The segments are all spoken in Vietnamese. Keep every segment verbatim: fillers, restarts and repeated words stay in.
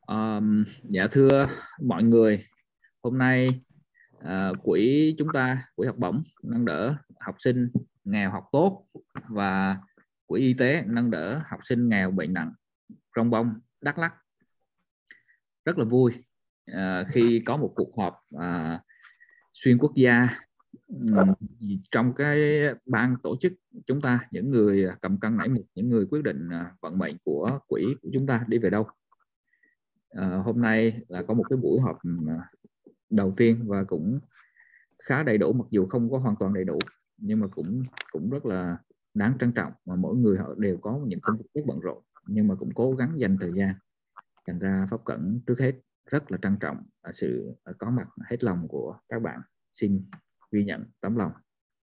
Um, dạ thưa mọi người, hôm nay uh, quỹ chúng ta, quỹ học bổng nâng đỡ học sinh nghèo học tốt và quỹ y tế nâng đỡ học sinh nghèo bệnh nặng Crong Bông, Đắk Lắk rất là vui uh, khi có một cuộc họp uh, xuyên quốc gia um, trong cái ban tổ chức chúng ta, những người cầm cân nảy mực, những người quyết định uh, vận mệnh của quỹ của chúng ta đi về đâu. À, hôm nay là có một cái buổi họp đầu tiên và cũng khá đầy đủ, mặc dù không có hoàn toàn đầy đủ nhưng mà cũng cũng rất là đáng trân trọng, mà mỗi người họ đều có những công việc rất bận rộn nhưng mà cũng cố gắng dành thời gian. Thành ra Pháp Cẩn trước hết rất là trân trọng sự có mặt hết lòng của các bạn, xin ghi nhận tấm lòng.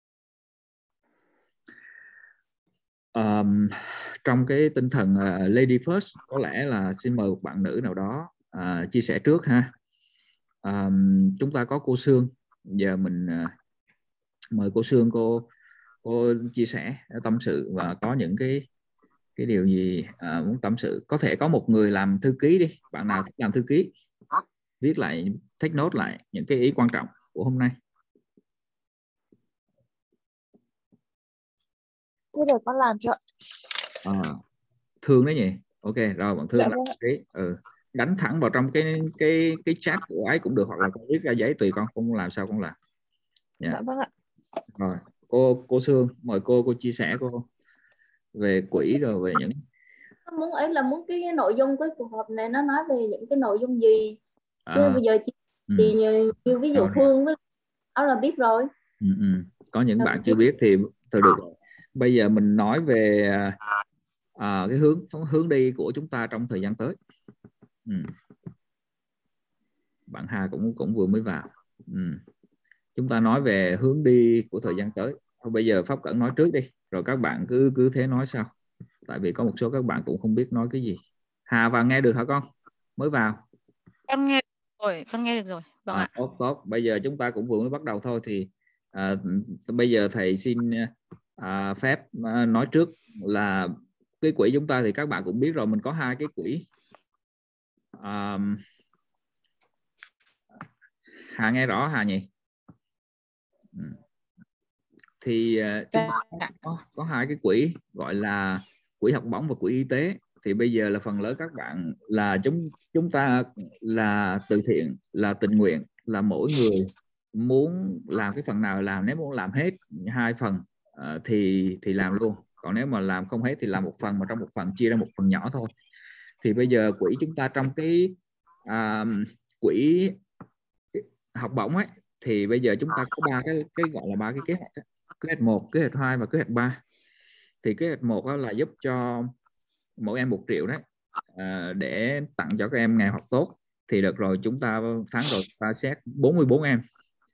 Um, trong cái tinh thần uh, Lady First, có lẽ là xin mời một bạn nữ nào đó uh, chia sẻ trước ha. Um, chúng ta có cô Sương, giờ mình uh, mời cô Sương, cô cô chia sẻ tâm sự và có những cái cái điều gì uh, muốn tâm sự. Có thể có một người làm thư ký đi, bạn nào thích làm thư ký, viết lại, take note lại những cái ý quan trọng của hôm nay. Thế để con làm cho. À, Thương đấy nhỉ? Ok rồi, bạn Thương Dạ làm vâng. cái ừ. đánh thẳng vào trong cái cái cái chat của ấy cũng được, hoặc là con viết ra giấy tùy con, không làm sao con làm. Yeah. Dạ vâng ạ. Rồi cô cô Sương, mời cô cô chia sẻ cô về quỹ rồi về những Muốn ấy là muốn cái nội dung cái cuộc họp này nó nói về những cái nội dung gì, chứ à, bây giờ chị ừ. thì như, như ví dụ Rồi. Phương với đó là biết rồi. Ừ, ừ. Có những Là bạn chưa. chưa biết thì thôi được rồi. Bây giờ mình nói về à, cái hướng hướng đi của chúng ta trong thời gian tới. Ừ. Bạn Hà cũng cũng vừa mới vào. Ừ. Chúng ta nói về hướng đi của thời gian tới. Thôi bây giờ Pháp Cẩn nói trước đi, rồi các bạn cứ cứ thế nói sau. Tại vì có một số các bạn cũng không biết nói cái gì. Hà vào nghe được hả con? Mới vào. Con nghe rồi, con nghe được rồi. Vâng À, ạ. tốt tốt. Bây giờ chúng ta cũng vừa mới bắt đầu thôi thì à, bây giờ thầy xin à, phép à, nói trước là cái quỹ chúng ta thì các bạn cũng biết rồi, mình có hai cái quỹ. À, Hà nghe rõ Hà nhỉ? Ừ. Thì uh, chúng ta có, có hai cái quỹ gọi là quỹ học bổng và quỹ y tế. Thì bây giờ là phần lớn các bạn là chúng chúng ta là từ thiện, là tình nguyện, là mỗi người muốn làm cái phần nào làm. Nếu muốn làm hết hai phần uh, thì thì làm luôn, còn nếu mà làm không hết thì làm một phần, mà trong một phần chia ra một phần nhỏ thôi. Thì bây giờ quỹ chúng ta trong cái uh, quỹ học bổng ấy, thì bây giờ chúng ta có ba cái cái gọi là ba cái kế hoạch ấy. Kế hoạch một, kế hoạch hai và kế hoạch ba. Thì kế hoạch một là giúp cho mỗi em một triệu đấy, à, để tặng cho các em nghèo học tốt. Thì được rồi, chúng ta tháng rồi ta xét bốn mươi bốn em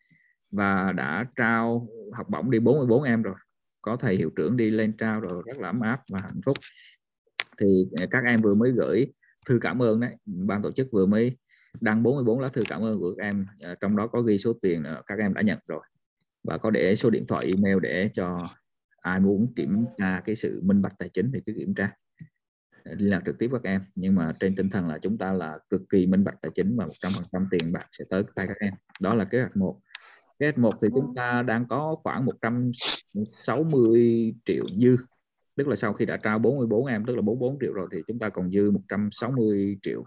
và đã trao học bổng đi bốn mươi bốn em rồi, có thầy hiệu trưởng đi lên trao rồi, rất là ấm áp và hạnh phúc. Thì các em vừa mới gửi thư cảm ơn đấy, ban tổ chức vừa mới đăng bốn mươi bốn lá thư cảm ơn của các em, trong đó có ghi số tiền các em đã nhận rồi và có để số điện thoại email để cho ai muốn kiểm tra cái sự minh bạch tài chính thì cứ kiểm tra, liên lạc trực tiếp với các em. Nhưng mà trên tinh thần là chúng ta là cực kỳ minh bạch tài chính và một trăm phần trăm tiền bạc sẽ tới tay các em. Đó là kế hoạch một. Kế hoạch một thì chúng ta đang có khoảng một trăm sáu mươi triệu dư, tức là sau khi đã trao bốn mươi bốn em, tức là bốn mươi bốn triệu rồi, thì chúng ta còn dư một trăm sáu mươi triệu.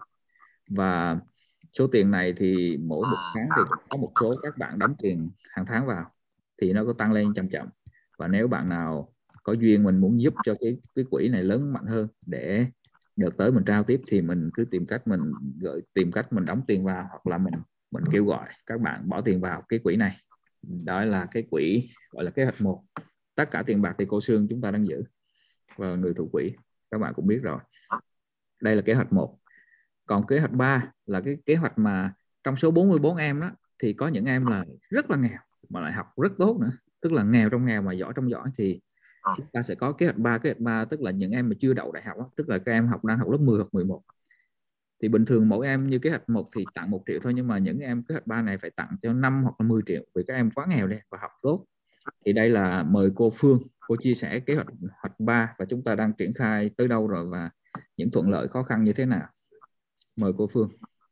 Và số tiền này thì mỗi một tháng thì có một số các bạn đóng tiền hàng tháng vào thì nó có tăng lên chậm chậm. Và nếu bạn nào có duyên mình muốn giúp cho cái cái quỹ này lớn mạnh hơn để đợt tới mình trao tiếp, thì mình cứ tìm cách mình gửi tìm cách mình đóng tiền vào, hoặc là mình mình kêu gọi các bạn bỏ tiền vào cái quỹ này. Đó là cái quỹ gọi là kế hoạch một. Tất cả tiền bạc thì cô Sương chúng ta đang giữ và người thủ quỹ các bạn cũng biết rồi. Đây là kế hoạch một. Còn kế hoạch ba là cái kế hoạch mà trong số bốn mươi bốn em đó thì có những em là rất là nghèo mà lại học rất tốt nữa, tức là nghèo trong nghèo mà giỏi trong giỏi. Thì chúng ta sẽ có kế hoạch ba. Kế hoạch ba tức là những em mà chưa đậu đại học đó, tức là các em học đang học lớp mười hoặc mười một. Thì bình thường mỗi em như kế hoạch một thì tặng một triệu thôi, nhưng mà những em kế hoạch ba này phải tặng cho năm hoặc là mười triệu vì các em quá nghèo đây và học tốt. Thì đây là mời cô Phương, cô chia sẻ kế hoạch hoạch ba và chúng ta đang triển khai tới đâu rồi và những thuận lợi khó khăn như thế nào. Mời cô Phương.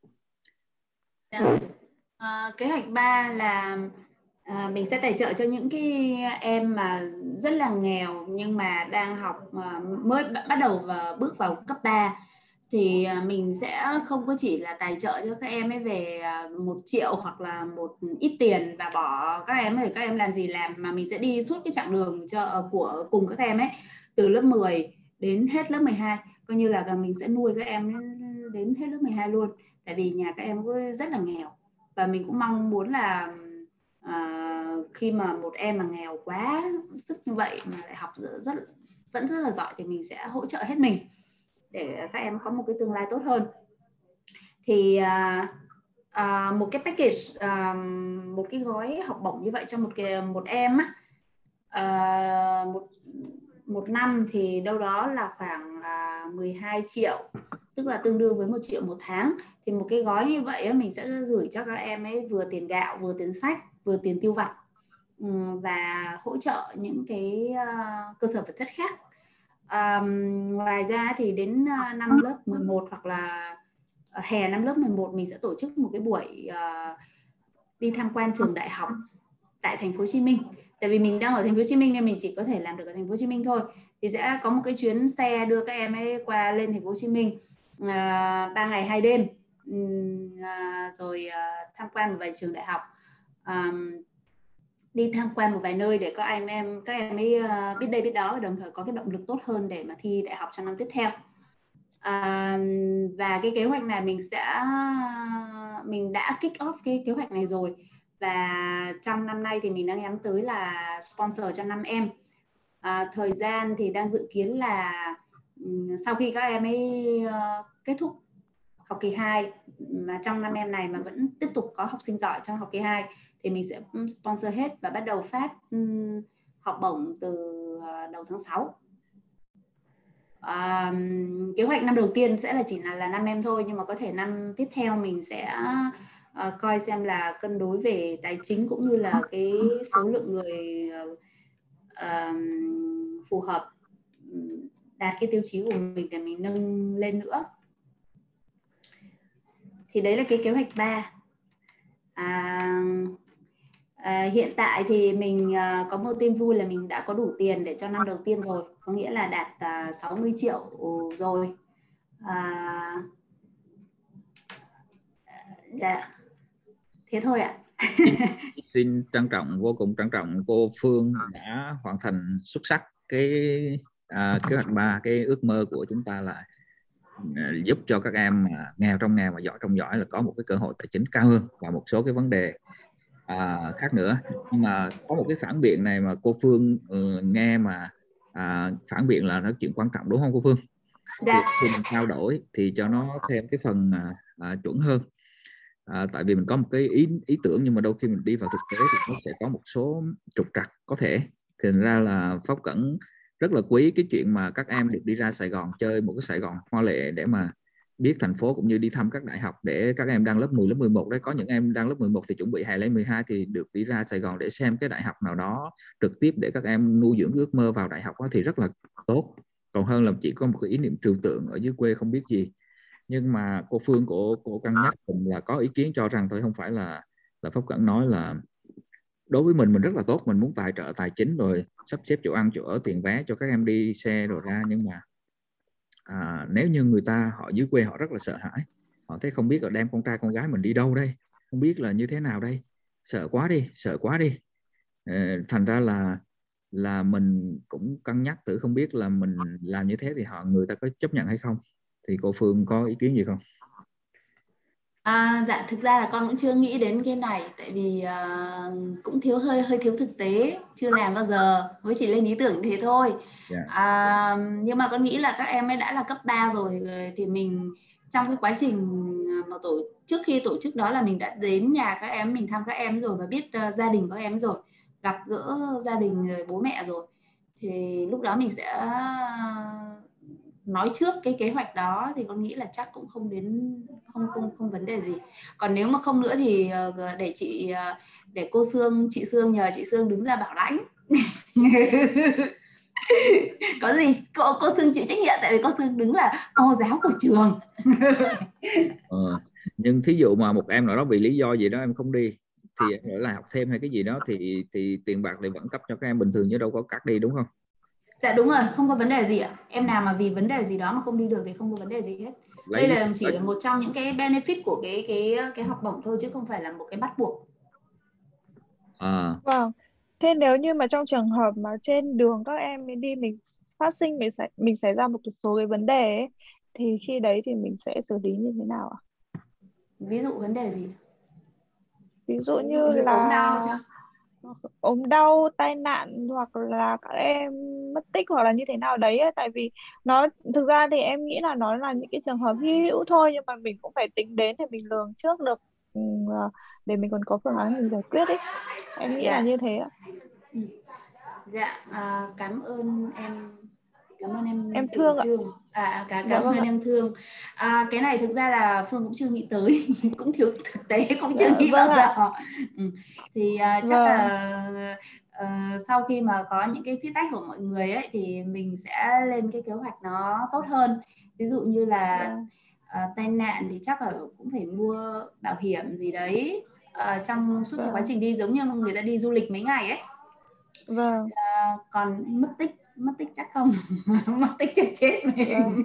Dạ. À, kế hoạch ba là à, mình sẽ tài trợ cho những cái em mà rất là nghèo nhưng mà đang học à, mới bắt đầu và bước vào cấp ba, thì à, mình sẽ không có chỉ là tài trợ cho các em ấy về à, một triệu hoặc là một ít tiền và bỏ các em ấy, các em làm gì làm, mà mình sẽ đi suốt cái chặng đường cho của cùng các em ấy từ lớp mười đến hết lớp mười hai, coi như là mình sẽ nuôi các em đến hết lớp mười hai luôn, tại vì nhà các em rất là nghèo. Và mình cũng mong muốn là à, khi mà một em mà nghèo quá sức như vậy mà lại học rất, rất vẫn rất là giỏi thì mình sẽ hỗ trợ hết mình để các em có một cái tương lai tốt hơn. Thì à, à, một cái package, à, một cái gói học bổng như vậy cho một cái một em á, à, một một năm thì đâu đó là khoảng à, mười hai triệu, tức là tương đương với một triệu một tháng. Thì một cái gói như vậy mình sẽ gửi cho các em ấy vừa tiền gạo, vừa tiền sách, vừa tiền tiêu vặt và hỗ trợ những cái uh, cơ sở vật chất khác. Um, ngoài ra thì đến uh, năm lớp mười một hoặc là hè năm lớp mười một mình sẽ tổ chức một cái buổi uh, đi tham quan trường đại học tại thành phố Hồ Chí Minh. Tại vì mình đang ở thành phố Hồ Chí Minh nên mình chỉ có thể làm được ở thành phố Hồ Chí Minh thôi. Thì sẽ có một cái chuyến xe đưa các em ấy qua lên thành phố Hồ Chí Minh ba uh, ngày hai đêm, uh, rồi uh, tham quan một vài trường đại học, um, đi tham quan một vài nơi để các em em các em ấy uh, biết đây biết đó và đồng thời có cái động lực tốt hơn để mà thi đại học trong năm tiếp theo. Uh, và cái kế hoạch này mình sẽ mình đã kick off cái kế hoạch này rồi, và trong năm nay thì mình đang nhắm tới là sponsor cho năm em. À, thời gian thì đang dự kiến là um, sau khi các em ấy uh, kết thúc học kỳ hai mà trong năm em này mà vẫn tiếp tục có học sinh giỏi trong học kỳ hai thì mình sẽ sponsor hết và bắt đầu phát um, học bổng từ uh, đầu tháng sáu. À, kế hoạch năm đầu tiên sẽ là chỉ là là năm em thôi, nhưng mà có thể năm tiếp theo mình sẽ uh, coi xem là cân đối về tài chính cũng như là cái số lượng người uh, uh, phù hợp đạt cái tiêu chí của mình để mình nâng lên nữa. Thì đấy là cái kế hoạch ba. À, à, hiện tại thì mình uh, có một tin vui là mình đã có đủ tiền để cho năm đầu tiên rồi, có nghĩa là đạt uh, sáu mươi triệu rồi. À, dạ. Thế thôi ạ. Xin trân trọng, vô cùng trân trọng cô Phương đã hoàn thành xuất sắc cái à, kế hoạch ba. Cái ước mơ của chúng ta là à, giúp cho các em mà nghèo trong nghèo mà giỏi trong giỏi là có một cái cơ hội tài chính cao hơn và một số cái vấn đề à, khác nữa. Nhưng mà có một cái phản biện này mà cô Phương uh, nghe mà à, phản biện là nó chuyện quan trọng, đúng không cô Phương? Dạ. Khi mình trao đổi thì cho nó thêm cái phần à, à, chuẩn hơn. À, tại vì mình có một cái ý ý tưởng nhưng mà đôi khi mình đi vào thực tế thì nó sẽ có một số trục trặc có thể. Thì ra là Pháp Cẩn rất là quý cái chuyện mà các em được đi ra Sài Gòn chơi một cái Sài Gòn hoa lệ để mà biết thành phố, cũng như đi thăm các đại học để các em đang lớp mười, lớp mười một đấy. Có những em đang lớp mười một thì chuẩn bị hè lên mười hai thì được đi ra Sài Gòn để xem cái đại học nào đó trực tiếp để các em nuôi dưỡng ước mơ vào đại học đó, thì rất là tốt. Còn hơn là chỉ có một cái ý niệm trừu tượng ở dưới quê không biết gì. Nhưng mà cô Phương của cô cân nhắc là có ý kiến cho rằng thôi, không phải là là Pháp Cẩn nói là đối với mình mình rất là tốt, mình muốn tài trợ tài chính rồi sắp xếp chỗ ăn chỗ ở, tiền vé cho các em đi xe rồi ra, nhưng mà à, nếu như người ta họ dưới quê họ rất là sợ hãi, họ thấy không biết là đem con trai con gái mình đi đâu đây, không biết là như thế nào đây, sợ quá đi sợ quá đi à, thành ra là là mình cũng cân nhắc thử không biết là mình làm như thế thì họ người ta có chấp nhận hay không. Thì cô Phương có ý kiến gì không? À, dạ thực ra là con cũng chưa nghĩ đến cái này, tại vì uh, cũng thiếu hơi hơi thiếu thực tế, chưa làm bao giờ, mới chỉ lên ý tưởng thế thôi. Yeah. À, nhưng mà con nghĩ là các em ấy đã là cấp ba rồi thì mình trong cái quá trình mà tổ trước khi tổ chức đó là mình đã đến nhà các em, mình thăm các em rồi và biết uh, gia đình các em rồi, gặp gỡ gia đình rồi, bố mẹ rồi, thì lúc đó mình sẽ nói trước cái kế hoạch đó, thì con nghĩ là chắc cũng không đến không không không vấn đề gì. Còn nếu mà không nữa thì để chị để cô Sương chị Sương nhờ chị Sương đứng ra bảo lãnh. Có gì cô cô Sương chịu trách nhiệm, tại vì cô Sương đứng là cô giáo của trường. Ờ, nhưng thí dụ mà một em nào đó vì lý do gì đó em không đi thì em ở lại học thêm hay cái gì đó thì thì tiền bạc thì vẫn cấp cho các em bình thường chứ đâu có cắt đi, đúng không? Dạ đúng rồi, không có vấn đề gì ạ. Em nào mà vì vấn đề gì đó mà không đi được thì không có vấn đề gì hết. Lấy Đây là chỉ là một trong những cái benefit của cái cái cái học bổng thôi, chứ không phải là một cái bắt buộc. à, Vâng. Thế nếu như mà trong trường hợp mà trên đường các em ấy đi mình phát sinh mình xảy mình xảy ra một số cái vấn đề ấy, thì khi đấy thì mình sẽ xử lý như thế nào ạ? Ví dụ vấn đề gì? Ví dụ Ví như dụ như ốm là đau chứ? ốm đau, tai nạn, hoặc là các em mất tích hoặc là như thế nào đấy ấy. Tại vì nó thực ra thì em nghĩ là nó là những cái trường hợp hy hữu thôi, nhưng mà mình cũng phải tính đến để mình lường trước được, ừ, để mình còn có phương án mình giải quyết ấy. Em nghĩ Dạ. là như thế ạ. Ừ. Dạ, à, cảm ơn em. Cảm ơn em Em Quỳnh thương ạ. Thương. À, cả Dạ cảm vâng ơn ạ. em Thương. À, cái này thực ra là Phương cũng chưa nghĩ tới, cũng thiếu thực tế, cũng chưa Dạ nghĩ vâng bao giờ. ạ. Ừ. Thì à, chắc Vâng. là ờ, sau khi mà có những cái feedback của mọi người ấy, thì mình sẽ lên cái kế hoạch nó tốt hơn. Ví dụ như là Dạ. à, tai nạn thì chắc là cũng phải mua bảo hiểm gì đấy à, trong suốt cái quá Vâng. trình đi, giống như người ta đi du lịch mấy ngày ấy. Vâng. À, còn mất tích mất tích chắc không. Mất tích chết chết mình. Vâng.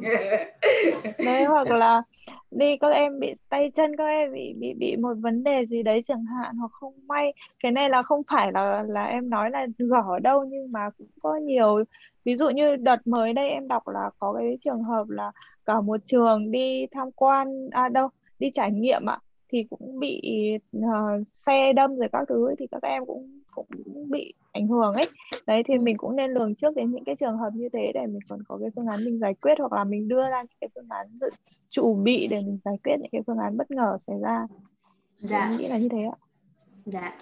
Đấy, hoặc là đi các em bị tay chân, các em bị bị bị một vấn đề gì đấy chẳng hạn, hoặc không may, cái này là không phải là là em nói là gõ đâu, nhưng mà cũng có nhiều. Ví dụ như đợt mới đây em đọc là có cái trường hợp là cả một trường đi tham quan, à đâu, đi trải nghiệm ạ, thì cũng bị ờ, xe đâm rồi các thứ ấy, thì các em cũng cũng bị ảnh hưởng ấy. Đấy thì mình cũng nên lường trước đến những cái trường hợp như thế để mình còn có cái phương án mình giải quyết, hoặc là mình đưa ra những cái phương án dự chuẩn bị để mình giải quyết những cái phương án bất ngờ xảy ra. Thì Dạ. em nghĩ là như thế ạ. Dạ.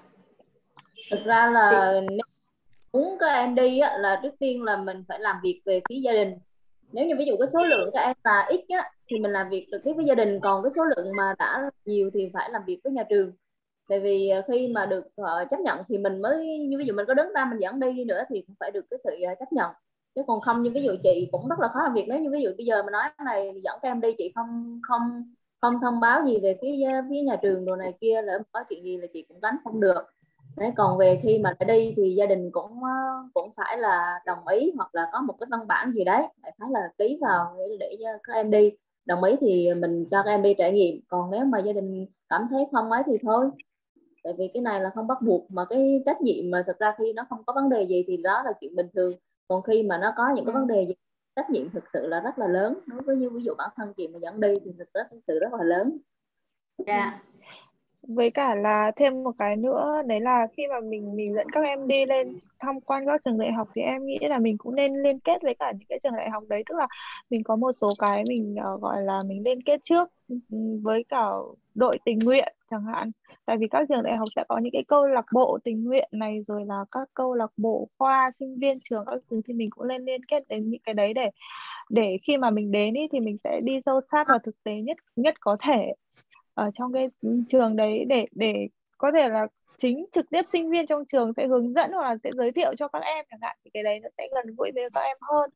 Thực ra là nếu muốn các em đi á, là trước tiên là mình phải làm việc về phía gia đình. Nếu như ví dụ cái số lượng các em là ít á, thì mình làm việc trực tiếp với gia đình, còn cái số lượng mà đã nhiều thì phải làm việc với nhà trường. Tại vì khi mà được uh, chấp nhận thì mình mới, như ví dụ mình có đứng ra mình dẫn đi đi nữa thì cũng phải được cái sự uh, chấp nhận, chứ còn không, như ví dụ chị cũng rất là khó làm việc. Nếu như ví dụ bây giờ mà nói này dẫn các em đi, chị không không không thông báo gì về phía phía nhà trường đồ này kia, lỡ có chuyện gì là chị cũng gánh không được. Đấy, còn về khi mà đã đi thì gia đình cũng cũng phải là đồng ý, hoặc là có một cái văn bản gì đấy phải là ký vào để, để cho các em đi. Đồng ý thì mình cho các em đi trải nghiệm, còn nếu mà gia đình cảm thấy không ấy thì thôi. Tại vì cái này là không bắt buộc, mà cái trách nhiệm mà thực ra khi nó không có vấn đề gì thì đó là chuyện bình thường. Còn khi mà nó có những cái vấn đề gì, trách nhiệm thực sự là rất là lớn. Đối với như ví dụ bản thân chị mà dẫn đi thì thực thực sự rất là lớn. Dạ. Với cả là thêm một cái nữa, đấy là khi mà mình mình dẫn các em đi lên tham quan các trường đại học thì em nghĩ là mình cũng nên liên kết với cả những cái trường đại học đấy. Tức là mình có một số cái mình uh, gọi là mình liên kết trước với cả đội tình nguyện chẳng hạn. Tại vì các trường đại học sẽ có những cái câu lạc bộ tình nguyện này, rồi là các câu lạc bộ khoa, sinh viên trường các thứ, thì mình cũng nên liên kết đến những cái đấy để để khi mà mình đến ý, thì mình sẽ đi sâu sát vào thực tế nhất nhất có thể ở trong cái trường đấy, để để có thể là chính trực tiếp sinh viên trong trường sẽ hướng dẫn hoặc là sẽ giới thiệu cho các em chẳng hạn, thì cái đấy nó sẽ gần gũi với các em hơn.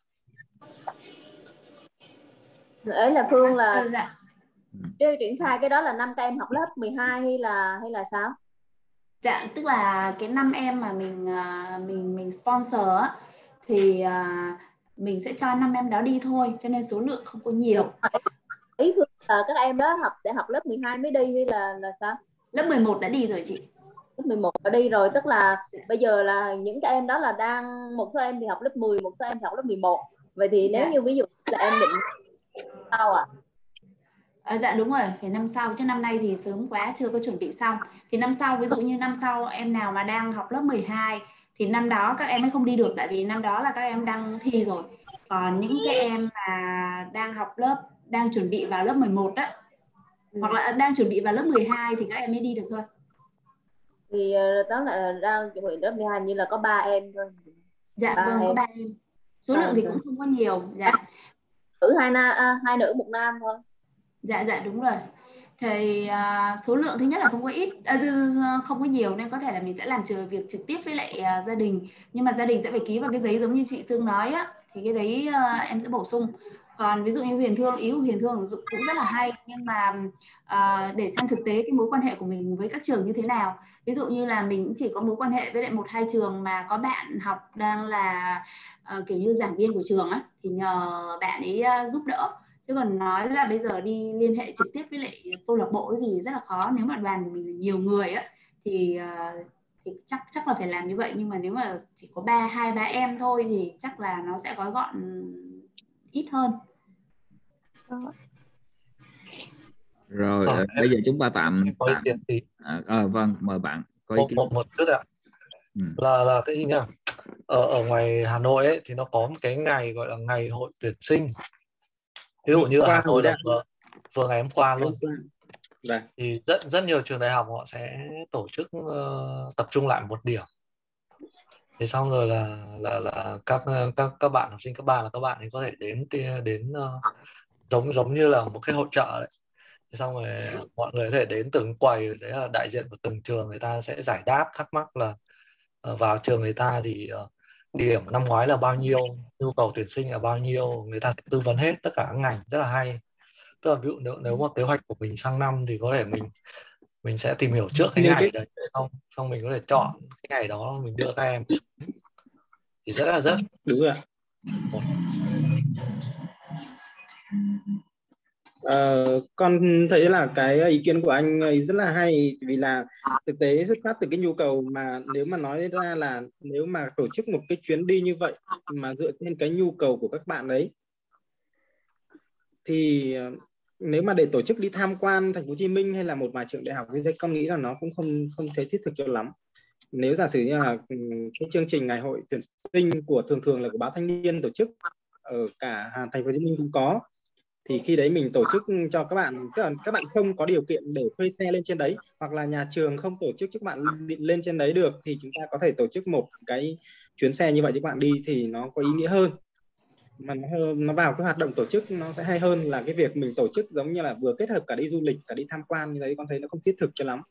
Đấy là Phương là Ừ, dạ. triển khai cái đó là năm các em học lớp mười hai hay là hay là sao? Dạ, tức là cái năm em mà mình mình mình sponsor á, thì mình sẽ cho năm em đó đi thôi, cho nên số lượng không có nhiều. Ý Phương là các em đó học sẽ học lớp mười hai mới đi hay là là sao? Lớp mười một đã đi rồi chị. Lớp mười một đã đi rồi, tức là bây giờ là những các em đó là đang, một số em thì học lớp mười, một số em thì học lớp mười một. Vậy thì nếu Dạ. như ví dụ là em định sao à? À, dạ đúng rồi, phải năm sau, chứ năm nay thì sớm quá, chưa có chuẩn bị xong. Thì năm sau, ví dụ như năm sau em nào mà đang học lớp mười hai thì năm đó các em mới không đi được, tại vì năm đó là các em đang thi rồi. Còn những cái em mà đang học lớp, đang chuẩn bị vào lớp mười một đó, ừ. hoặc là đang chuẩn bị vào lớp mười hai thì các em mới đi được thôi. Thì đó là đang chuẩn bị lớp mười hai, như là có ba em thôi. Dạ ba vâng, em. có ba em. Số ba lượng em thì thôi. cũng không có nhiều. Dạ. Nữ hai na, à, hai nữ một nam thôi. Dạ dạ đúng rồi. Thì uh, số lượng thứ nhất là không có ít, à, không có nhiều, nên có thể là mình sẽ làm chờ việc trực tiếp với lại uh, gia đình. Nhưng mà gia đình sẽ phải ký vào cái giấy giống như chị Sương nói á, thì cái đấy uh, em sẽ bổ sung. Còn ví dụ như Huyền Thương, ý của Huyền Thương cũng rất là hay, nhưng mà uh, để xem thực tế cái mối quan hệ của mình với các trường như thế nào. Ví dụ như là mình chỉ có mối quan hệ với lại một hai trường mà có bạn học đang là uh, kiểu như giảng viên của trường á, thì nhờ bạn ấy uh, giúp đỡ. Chứ còn nói là bây giờ đi liên hệ trực tiếp với lại câu lạc bộ cái gì rất là khó. Nếu mà đoàn của mình là nhiều người á thì, uh, thì chắc chắc là phải làm như vậy. Nhưng mà nếu mà chỉ có ba hai ba em thôi thì chắc là nó sẽ gói gọn ít hơn. Rồi à, bây giờ chúng ta tạm có tạm ý kiến thì à, à, vâng, mời bạn có ý một kiến. một, một chút ạ. Ừ. là là cái gì nhỉ, ở ở ngoài Hà Nội ấy thì nó có một cái ngày gọi là ngày hội tuyển sinh. Ví dụ như ở Hà Nội là vừa, vừa ngày hôm qua luôn. Dạ. Thì rất rất nhiều trường đại học họ sẽ tổ chức uh, tập trung lại một điểm. Thế xong rồi là là là các các các bạn học sinh cấp ba là các bạn ấy có thể đến đến uh, giống giống như là một cái hội chợ đấy. Thế xong rồi mọi người có thể đến từng quầy, đấy là đại diện của từng trường, người ta sẽ giải đáp thắc mắc là uh, vào trường người ta thì uh, điểm năm ngoái là bao nhiêu, nhu cầu tuyển sinh là bao nhiêu, người ta sẽ tư vấn hết tất cả các ngành, rất là hay. Tức là ví dụ nếu nếu mà kế hoạch của mình sang năm thì có thể mình mình sẽ tìm hiểu trước cái ngày đấy, xong xong mình có thể chọn cái ngày đó mình đưa các em, thì rất là rất đúng rồi. Ờ, con thấy là cái ý kiến của anh ấy rất là hay, vì là thực tế xuất phát từ cái nhu cầu mà nếu mà nói ra là nếu mà tổ chức một cái chuyến đi như vậy mà dựa trên cái nhu cầu của các bạn ấy thì nếu mà để tổ chức đi tham quan thành phố Hồ Chí Minh hay là một vài trường đại học như thế, con nghĩ là nó cũng không không thể thiết thực cho lắm. Nếu giả sử như là cái chương trình ngày hội tuyển sinh của thường thường là của báo Thanh niên tổ chức ở cả thành phố Hồ Chí Minh cũng có, thì khi đấy mình tổ chức cho các bạn, tức là các bạn không có điều kiện để thuê xe lên trên đấy, hoặc là nhà trường không tổ chức cho các bạn lên trên đấy được, thì chúng ta có thể tổ chức một cái chuyến xe như vậy cho các bạn đi thì nó có ý nghĩa hơn, mà nó, nó vào cái hoạt động tổ chức nó sẽ hay hơn là cái việc mình tổ chức giống như là vừa kết hợp cả đi du lịch cả đi tham quan như đấy, con thấy nó không thiết thực cho lắm.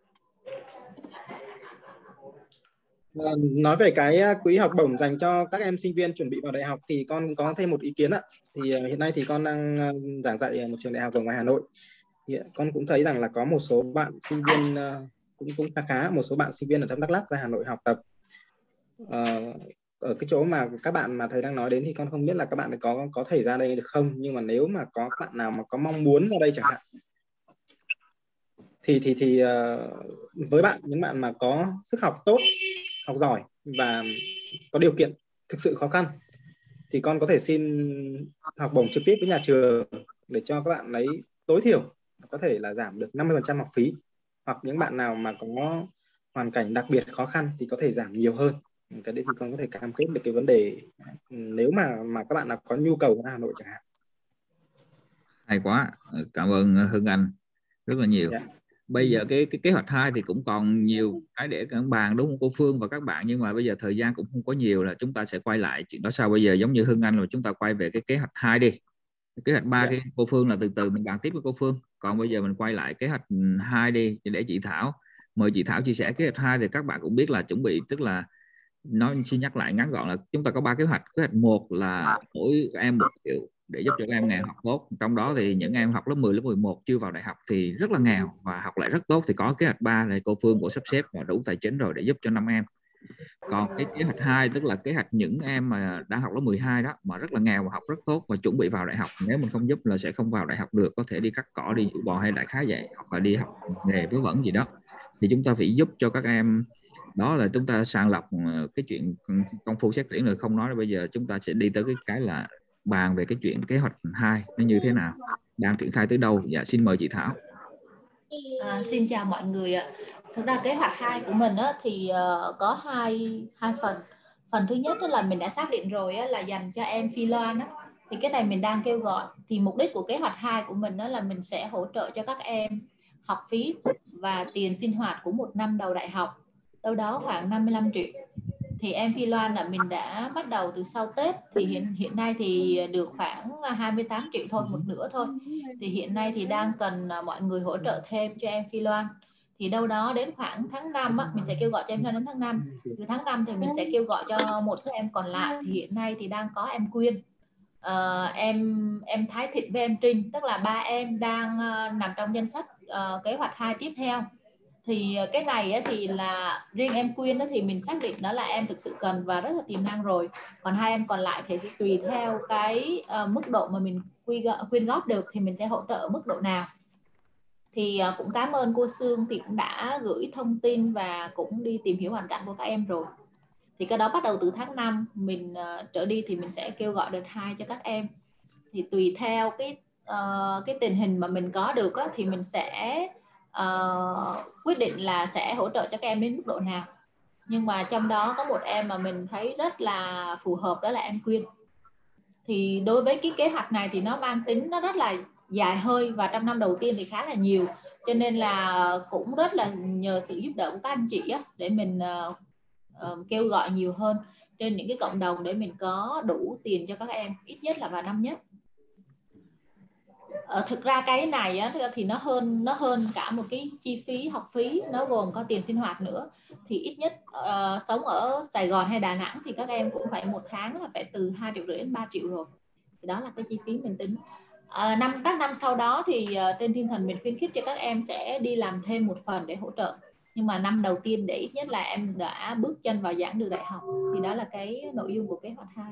À, nói về cái quỹ học bổng dành cho các em sinh viên chuẩn bị vào đại học thì con có thêm một ý kiến ạ. Thì uh, hiện nay thì con đang uh, giảng dạy ở một trường đại học ở ngoài Hà Nội. Thì, uh, con cũng thấy rằng là có một số bạn sinh viên uh, cũng cũng khá khá một số bạn sinh viên ở trong Đắk Lắk ra Hà Nội học tập. Uh, ở cái chỗ mà các bạn mà thầy đang nói đến thì con không biết là các bạn có có thể ra đây được không, nhưng mà nếu mà có các bạn nào mà có mong muốn ra đây chẳng hạn thì thì thì uh, với bạn, những bạn mà có sức học tốt, học giỏi và có điều kiện thực sự khó khăn thì con có thể xin học bổng trực tiếp với nhà trường để cho các bạn lấy tối thiểu có thể là giảm được năm mươi phần trăm học phí, hoặc những bạn nào mà có hoàn cảnh đặc biệt khó khăn thì có thể giảm nhiều hơn. Cái đấy thì con có thể cam kết được cái vấn đề nếu mà mà các bạn nào có nhu cầu ở Hà Nội chẳng hạn. Hay quá, cảm ơn Hưng Anh rất là nhiều. Yeah. Bây giờ cái cái kế hoạch hai thì cũng còn nhiều cái để các bàn, đúng không cô Phương và các bạn, nhưng mà bây giờ thời gian cũng không có nhiều, là chúng ta sẽ quay lại chuyện đó sau. Bây giờ giống như Hưng Anh rồi, chúng ta quay về cái kế hoạch hai đi. Kế hoạch ba, yeah. Cái cô Phương là từ từ mình bàn tiếp với cô Phương. Còn bây giờ mình quay lại kế hoạch hai đi để chị Thảo. Mời chị Thảo chia sẻ kế hoạch hai. Thì các bạn cũng biết là chuẩn bị, tức là nói xin nhắc lại ngắn gọn là chúng ta có ba kế hoạch. Kế hoạch một là mỗi em một triệu để giúp cho các em nghèo học tốt. Trong đó thì những em học lớp mười, lớp mười một chưa vào đại học thì rất là nghèo và học lại rất tốt, thì có kế hoạch ba này cô Phương của sắp xếp và đủ tài chính rồi để giúp cho năm em. Còn cái kế hoạch hai tức là kế hoạch những em mà đang học lớp mười hai đó mà rất là nghèo và học rất tốt và chuẩn bị vào đại học, nếu mình không giúp là sẽ không vào đại học được, có thể đi cắt cỏ, đi giữ bò hay đại khái vậy, hoặc là đi học nghề vớ vẩn gì đó, thì chúng ta phải giúp cho các em. Đó là chúng ta sàng lọc cái chuyện công phu xét tuyển rồi không nói. Bây giờ chúng ta sẽ đi tới cái cái là bàn về cái chuyện kế hoạch hai nó như thế nào, đang triển khai tới đâu. Dạ xin mời chị Thảo. À, xin chào mọi người ạ. Thực ra kế hoạch hai của mình á, thì uh, có hai hai phần. Phần thứ nhất là mình đã xác định rồi á, là dành cho em Phi Loan á. Thì cái này mình đang kêu gọi. Thì mục đích của kế hoạch hai của mình đó là mình sẽ hỗ trợ cho các em học phí và tiền sinh hoạt của một năm đầu đại học, đâu đó khoảng năm mươi lăm triệu. thì em Phi Loan là mình đã bắt đầu từ sau Tết, thì hiện hiện nay thì được khoảng hai mươi tám triệu thôi, một nửa thôi. Thì hiện nay thì đang cần mọi người hỗ trợ thêm cho em Phi Loan. Thì đâu đó đến khoảng tháng năm á, mình sẽ kêu gọi cho em đến tháng năm. Từ tháng năm thì mình sẽ kêu gọi cho một số em còn lại. Thì hiện nay thì đang có em Quyên, uh, em em Thái Thịnh với em Trinh, tức là ba em đang uh, nằm trong danh sách uh, kế hoạch hai tiếp theo. Thì cái này á, thì là riêng em Quyên đó thì mình xác định đó là em thực sự cần và rất là tiềm năng rồi. Còn hai em còn lại thì sẽ tùy theo cái uh, mức độ mà mình quy, quyên góp được thì mình sẽ hỗ trợ ở mức độ nào. Thì uh, cũng cảm ơn cô Sương thì cũng đã gửi thông tin và cũng đi tìm hiểu hoàn cảnh của các em rồi. Thì cái đó bắt đầu từ tháng năm mình uh, trở đi thì mình sẽ kêu gọi đợt hai cho các em. Thì tùy theo cái uh, cái tình hình mà mình có được á, thì mình sẽ uh, quyết định là sẽ hỗ trợ cho các em đến mức độ nào. Nhưng mà trong đó có một em mà mình thấy rất là phù hợp, đó là em Quyên. Thì đối với cái kế hoạch này thì nó mang tính nó rất là dài hơi, và trong năm đầu tiên thì khá là nhiều, cho nên là cũng rất là nhờ sự giúp đỡ của các anh chị á, để mình uh, uh, kêu gọi nhiều hơn trên những cái cộng đồng để mình có đủ tiền cho các em, ít nhất là vào năm nhất. Ờ, thực ra cái này á, thì nó hơn nó hơn cả một cái chi phí học phí, nó gồm có tiền sinh hoạt nữa. Thì ít nhất uh, sống ở Sài Gòn hay Đà Nẵng thì các em cũng phải một tháng là phải từ hai triệu rưỡi đến ba triệu rồi. Thì đó là cái chi phí mình tính. Uh, năm các năm sau đó thì uh, trên Thiên Thần mình khuyến khích cho các em sẽ đi làm thêm một phần để hỗ trợ. Nhưng mà năm đầu tiên để ít nhất là em đã bước chân vào giảng đường đại học. Thì đó là cái nội dung của kế hoạch hai.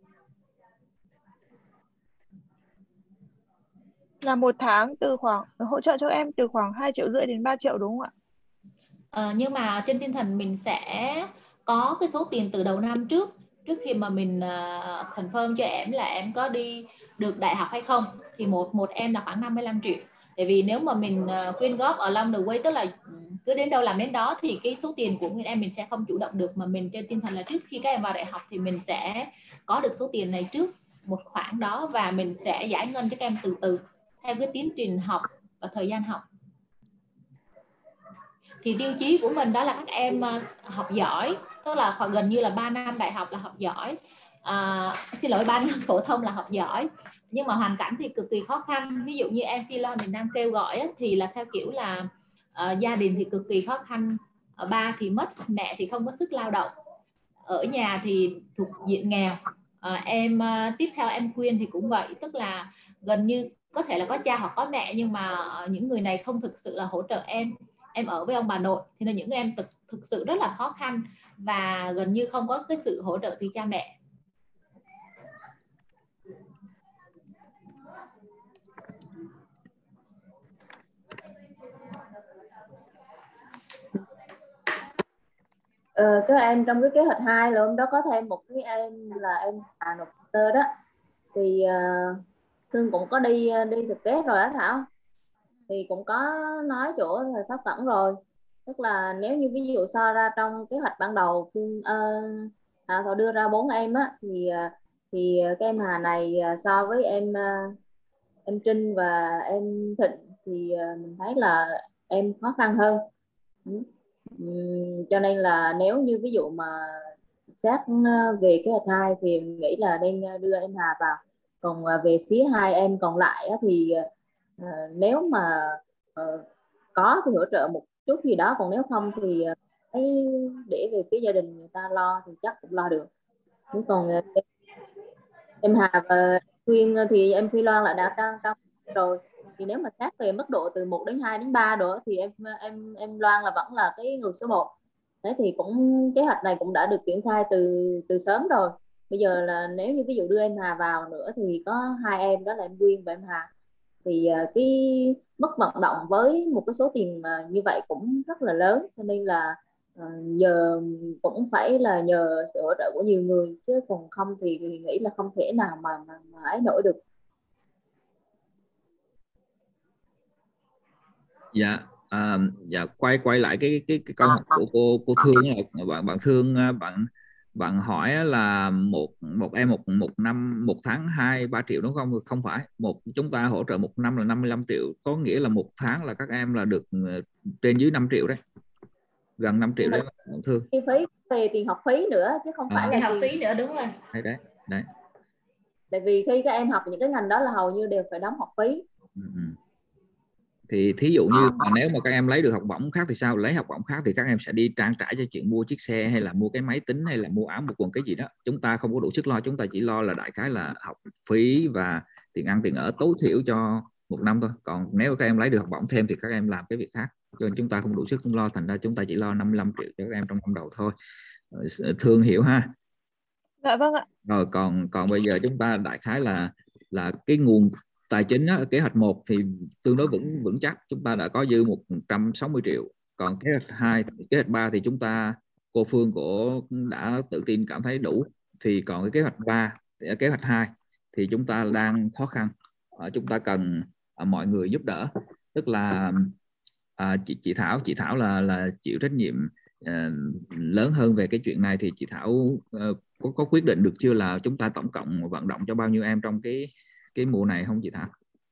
Là một tháng từ khoảng hỗ trợ cho em từ khoảng hai triệu rưỡi đến ba triệu đúng không ạ? Ờ, nhưng mà trên Thiên Thần mình sẽ có cái số tiền từ đầu năm trước, trước khi mà mình uh, confirm cho em là em có đi được đại học hay không, thì một một em là khoảng năm mươi lăm triệu. Tại vì nếu mà mình uh, quyên góp along the way, tức là cứ đến đâu làm đến đó, thì cái số tiền của người em mình sẽ không chủ động được, mà mình trên Thiên Thần là trước khi các em vào đại học thì mình sẽ có được số tiền này trước một khoản đó, và mình sẽ giải ngân cho các em từ từ theo cái tiến trình học và thời gian học. Thì tiêu chí của mình đó là các em học giỏi, tức là khoảng gần như là ba năm đại học là học giỏi, à, xin lỗi ba năm phổ thông là học giỏi, nhưng mà hoàn cảnh thì cực kỳ khó khăn. Ví dụ như em Phi Loan mình đang kêu gọi ấy, thì là theo kiểu là uh, gia đình thì cực kỳ khó khăn, uh, ba thì mất, mẹ thì không có sức lao động, ở nhà thì thuộc diện nghèo. Uh, em uh, tiếp theo em Quyên thì cũng vậy, tức là gần như có thể là có cha hoặc có mẹ, nhưng mà uh, những người này không thực sự là hỗ trợ em. Em ở với ông bà nội, thì là những em thực, thực sự rất là khó khăn và gần như không có cái sự hỗ trợ từ cha mẹ. Ờ, các em trong cái kế hoạch hai là hôm đó có thêm một cái em là em Hà nộp hồ sơ đó, thì uh, Thương cũng có đi đi thực tế rồi á Thảo, thì cũng có nói chỗ thầy Pháp Cẩn rồi, tức là nếu như ví dụ so ra trong kế hoạch ban đầu Phương uh, à, Thảo đưa ra bốn em á, thì uh, thì cái em Hà này uh, so với em uh, em Trinh và em Thịnh thì uh, mình thấy là em khó khăn hơn. Ừ. Um, cho nên là nếu như ví dụ mà xét về kế hoạch hai thì mình nghĩ là nên đưa em Hà vào. Còn về phía hai em còn lại á, thì uh, nếu mà uh, có thì hỗ trợ một chút gì đó, còn nếu không thì uh, để về phía gia đình người ta lo thì chắc cũng lo được. Nhưng còn uh, em Hà và Quyên thì em Phi Loan là đã đang trong rồi, thì nếu mà xét về mức độ từ một đến hai đến ba độ thì em em em Loan là vẫn là cái người số một. Thế thì cũng kế hoạch này cũng đã được triển khai từ từ sớm rồi. Bây giờ là nếu như ví dụ đưa em Hà vào nữa thì có hai em, đó là em Quyên và em Hà, thì cái mức vận động với một cái số tiền mà như vậy cũng rất là lớn, cho nên là nhờ cũng phải là nhờ sự hỗ trợ của nhiều người, chứ còn không thì nghĩ là không thể nào mà mà, mà ấy nổi được. Dạ, à, dạ quay quay lại cái cái cái câu hỏi của cô cô Thương là bạn bạn Thương bạn bạn hỏi là một một em một một năm một tháng hai ba triệu đúng không? Không phải, một chúng ta hỗ trợ một năm là năm mươi lăm triệu, có nghĩa là một tháng là các em là được trên dưới năm triệu đấy. gần năm triệu đấy Thương. Chi phí về tiền học phí nữa chứ không À. phải là Tiền học tiền... phí nữa, đúng rồi. Đấy đấy đấy. Tại vì khi các em học những cái ngành đó là hầu như đều phải đóng học phí. Ừ, ừ. Thì thí dụ như mà nếu mà các em lấy được học bổng khác thì sao? Lấy học bổng khác thì các em sẽ đi trang trải cho chuyện mua chiếc xe hay là mua cái máy tính hay là mua áo một quần cái gì đó. Chúng ta không có đủ sức lo, chúng ta chỉ lo là đại khái là học phí và tiền ăn tiền ở tối thiểu cho một năm thôi. Còn nếu các em lấy được học bổng thêm thì các em làm cái việc khác. Cho nên chúng ta không đủ sức không lo, thành ra chúng ta chỉ lo năm mươi lăm triệu cho các em trong năm đầu thôi. Thương hiểu ha? Dạ vâng ạ. Rồi còn còn bây giờ chúng ta đại khái là là cái nguồn tài chính đó, kế hoạch một thì tương đối vững vững chắc, chúng ta đã có dư một trăm sáu mươi triệu. Còn kế hoạch hai, kế hoạch ba thì chúng ta, cô Phương của đã tự tin cảm thấy đủ. Thì còn cái kế hoạch ba, kế hoạch hai thì chúng ta đang khó khăn, à, chúng ta cần à, mọi người giúp đỡ. Tức là à, chị chị Thảo, chị Thảo là là chịu trách nhiệm à, lớn hơn về cái chuyện này, thì chị Thảo à, có có quyết định được chưa là chúng ta tổng cộng vận động cho bao nhiêu em trong cái cái mùa này không chị Thảo?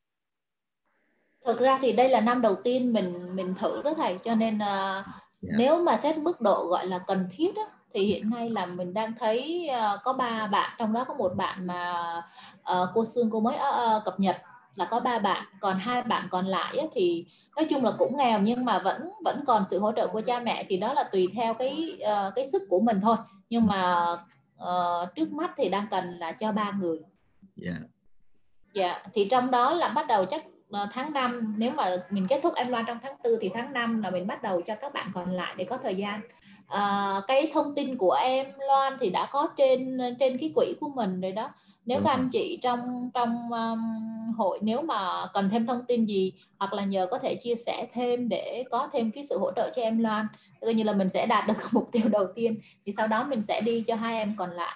Thực ra thì đây là năm đầu tiên mình mình thử đó thầy, cho nên uh, yeah. nếu mà xét mức độ gọi là cần thiết á, thì hiện nay là mình đang thấy uh, có ba bạn, trong đó có một bạn mà uh, cô Sương cô mới uh, cập nhật là có ba bạn, còn hai bạn còn lại á, thì nói chung là cũng nghèo nhưng mà vẫn vẫn còn sự hỗ trợ của cha mẹ, thì đó là tùy theo cái uh, cái sức của mình thôi. Nhưng mà uh, trước mắt thì đang cần là cho ba người. Dạ. Yeah. Dạ, yeah. Thì trong đó là bắt đầu chắc tháng năm, nếu mà mình kết thúc em Loan trong tháng tư thì tháng năm là mình bắt đầu cho các bạn còn lại để có thời gian. À, cái thông tin của em Loan thì đã có trên trên cái quỹ của mình rồi đó. Nếu Đúng các rồi. anh chị trong trong um, hội nếu mà cần thêm thông tin gì hoặc là nhờ có thể chia sẻ thêm để có thêm cái sự hỗ trợ cho em Loan, coi như là mình sẽ đạt được mục tiêu đầu tiên, thì sau đó mình sẽ đi cho hai em còn lại.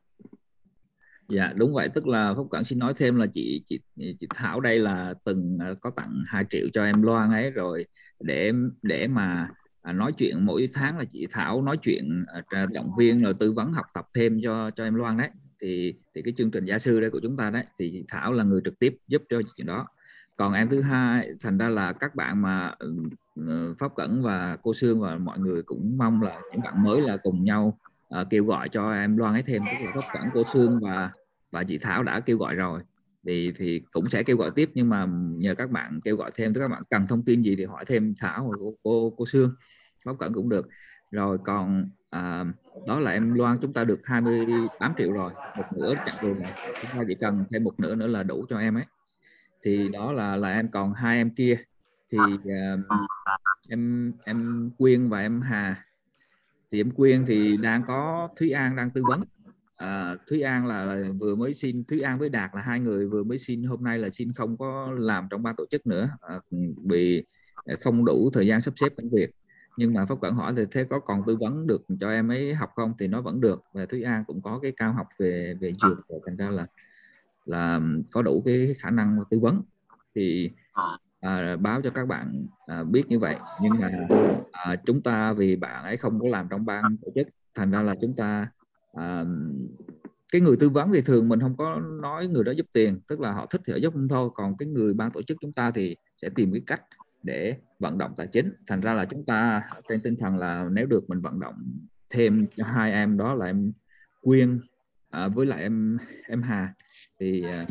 Dạ đúng vậy, tức là Phúc Cận xin nói thêm là chị chị chị Thảo đây là từng có tặng hai triệu cho em Loan ấy rồi, để để mà nói chuyện mỗi tháng là chị Thảo nói chuyện động viên rồi tư vấn học tập thêm cho cho em Loan đấy. Thì thì cái chương trình gia sư đây của chúng ta đấy thì chị Thảo là người trực tiếp giúp cho chuyện đó. Còn em thứ hai, thành ra là các bạn mà Pháp Cẩn và cô Sương và mọi người cũng mong là những bạn mới là cùng nhau uh, kêu gọi cho em Loan ấy thêm. Tức là Pháp Cẩn, cô Sương và và chị Thảo đã kêu gọi rồi thì thì cũng sẽ kêu gọi tiếp, nhưng mà nhờ các bạn kêu gọi thêm. Tức các bạn cần thông tin gì thì hỏi thêm Thảo hoặc cô cô, cô Sương, Pháp Cẩn cũng được. Rồi còn à, đó là em Loan chúng ta được hai mươi tám triệu rồi, một nửa chặng đường này, chúng ta chỉ cần thêm một nửa nữa là đủ cho em ấy. Thì đó là là em còn hai em kia thì uh, em em Quyên và em Hà. Thì em Quyên thì đang có Thúy An đang tư vấn. À, Thúy An là, là vừa mới xin, Thúy An với Đạt là hai người vừa mới xin, hôm nay là xin không có làm trong ban tổ chức nữa à, vì không đủ thời gian sắp xếp công việc. Nhưng mà Pháp Cẩn hỏi thì thế có còn tư vấn được cho em ấy học không, thì nó vẫn được. Và Thúy An cũng có cái cao học về về dược, thành ra là là có đủ cái khả năng tư vấn. Thì à, báo cho các bạn à, biết như vậy. Nhưng mà à, chúng ta vì bạn ấy không có làm trong ban tổ chức, thành ra là chúng ta à, cái người tư vấn thì thường mình không có nói người đó giúp tiền, tức là họ thích thì họ giúp không thôi. Còn cái người ban tổ chức chúng ta thì sẽ tìm cái cách để vận động tài chính. Thành ra là chúng ta trên tinh thần là nếu được mình vận động thêm cho hai em, đó là em Quyên à, với lại em em Hà, thì à,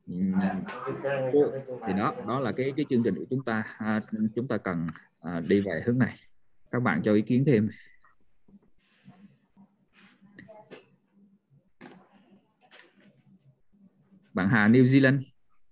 thì đó đó là cái cái chương trình của chúng ta. À, chúng ta cần à, đi về hướng này. Các bạn cho ý kiến thêm. Bạn Hà New Zealand.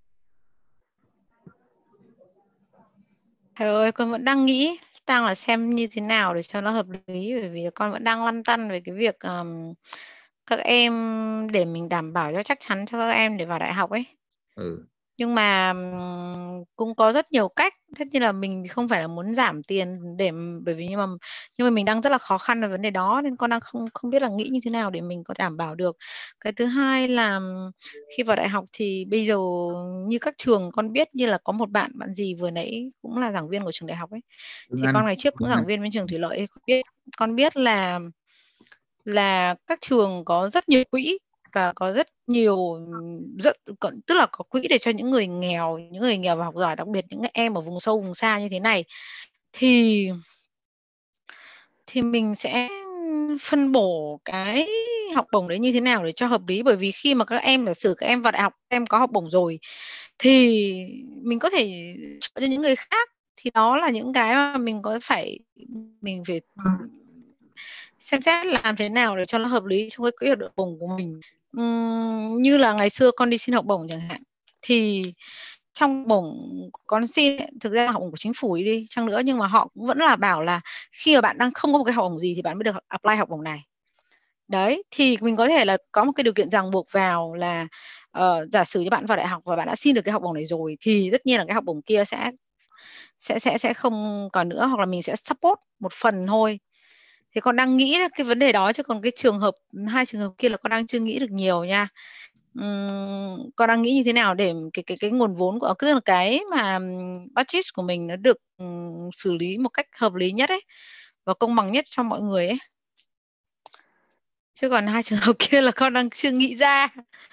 Thầy ơi, con vẫn đang nghĩ, đang là xem như thế nào để cho nó hợp lý, bởi vì con vẫn đang lăn tăn về cái việc um, các em, để mình đảm bảo cho chắc chắn cho các em để vào đại học ấy. Ừ. Nhưng mà cũng có rất nhiều cách. Thế nên là mình không phải là muốn giảm tiền để, bởi vì nhưng mà nhưng mà mình đang rất là khó khăn về vấn đề đó, nên con đang không không biết là nghĩ như thế nào để mình có đảm bảo được. Cái thứ hai là khi vào đại học thì bây giờ như các trường, con biết như là có một bạn bạn gì vừa nãy cũng là giảng viên của trường đại học ấy, Phương thì Anh. con ngày trước cũng giảng viên bên trường Thủy Lợi ấy, con biết con biết là là các trường có rất nhiều quỹ và có rất nhiều rất tức là có quỹ để cho những người nghèo, những người nghèo và học giỏi, đặc biệt những em ở vùng sâu vùng xa như thế này. Thì thì mình sẽ phân bổ cái học bổng đấy như thế nào để cho hợp lý. Bởi vì khi mà các em, giả sử các em vào đại học, các em có học bổng rồi thì mình có thể cho những người khác, thì đó là những cái mà mình có phải mình phải xem xét làm thế nào để cho nó hợp lý trong cái quỹ học bổng của mình. Uhm, như là ngày xưa con đi xin học bổng chẳng hạn, thì trong bổng con xin ấy, thực ra học bổng của chính phủ đi chăng nữa, nhưng mà họ cũng vẫn là bảo là khi mà bạn đang không có một cái học bổng gì thì bạn mới được apply học bổng này. Đấy, thì mình có thể là có một cái điều kiện ràng buộc vào là uh, giả sử như bạn vào đại học và bạn đã xin được cái học bổng này rồi, thì tất nhiên là cái học bổng kia sẽ sẽ sẽ sẽ không còn nữa, hoặc là mình sẽ support một phần thôi. Thì con đang nghĩ cái vấn đề đó, chứ còn cái trường hợp hai trường hợp kia là con đang chưa nghĩ được nhiều nha. Uhm, con đang nghĩ như thế nào để cái cái cái nguồn vốn của tức là cái mà budget của mình nó được um, xử lý một cách hợp lý nhất ấy và công bằng nhất cho mọi người ấy. Chứ còn hai trường hợp kia là con đang chưa nghĩ ra.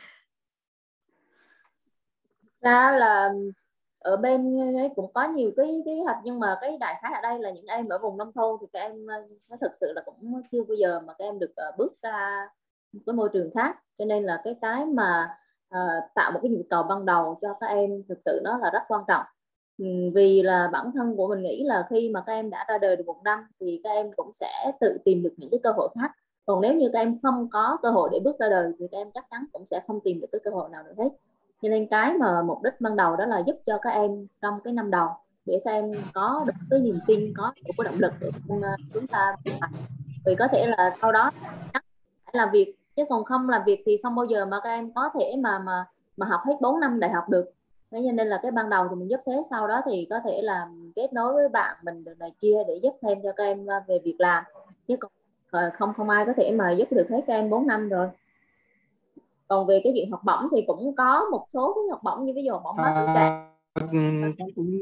Ra là ở bên ấy cũng có nhiều cái kế hoạch, nhưng mà cái đại khái ở đây là những em ở vùng nông thôn thì các em nó thực sự là cũng chưa bao giờ mà các em được uh, bước ra một cái môi trường khác, cho nên là cái cái mà uh, tạo một cái nhu cầu ban đầu cho các em thực sự nó là rất quan trọng. Ừ, vì là bản thân của mình nghĩ là khi mà các em đã ra đời được một năm thì các em cũng sẽ tự tìm được những cái cơ hội khác. Còn nếu như các em không có cơ hội để bước ra đời thì các em chắc chắn cũng sẽ không tìm được cái cơ hội nào nữa hết. Cho nên cái mà mục đích ban đầu đó là giúp cho các em trong cái năm đầu để các em có được cái niềm tin, có đủ cái động lực để chúng ta, vì có thể là sau đó phải làm việc, chứ còn không làm việc thì không bao giờ mà các em có thể mà mà mà học hết bốn năm đại học được. Thế cho nên là cái ban đầu thì mình giúp thế, sau đó thì có thể là kết nối với bạn mình được này kia để giúp thêm cho các em về việc làm, chứ còn không không ai có thể mà giúp được hết các em bốn năm rồi. Còn về cái chuyện học bổng thì cũng có một số cái học bổng, như ví dụ học bổng hóa tuổi trẻ. Con cũng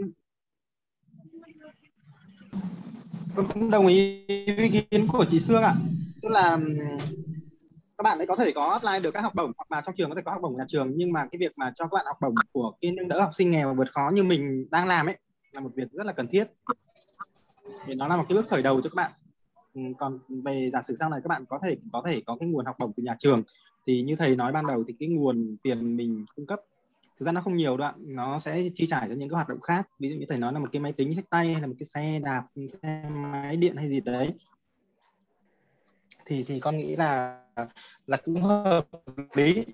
con cũng đồng ý với ý kiến của chị Sương ạ. Tức là các bạn ấy có thể có apply được các học bổng, hoặc là trong trường có thể có học bổng nhà trường, nhưng mà cái việc mà cho các bạn học bổng của cái nâng đỡ học sinh nghèo vượt khó như mình đang làm ấy là một việc rất là cần thiết, vì nó là một cái bước khởi đầu cho các bạn. Còn về giả sử sau này các bạn có thể có thể có cái nguồn học bổng từ nhà trường, thì như thầy nói ban đầu thì cái nguồn tiền mình cung cấp thực ra nó không nhiều đoạn, nó sẽ chi trả cho những cái hoạt động khác. Ví dụ như thầy nói là một cái máy tính xách tay, hay là một cái xe đạp, xe máy điện hay gì đấy, thì thì con nghĩ là là cũng hợp lý,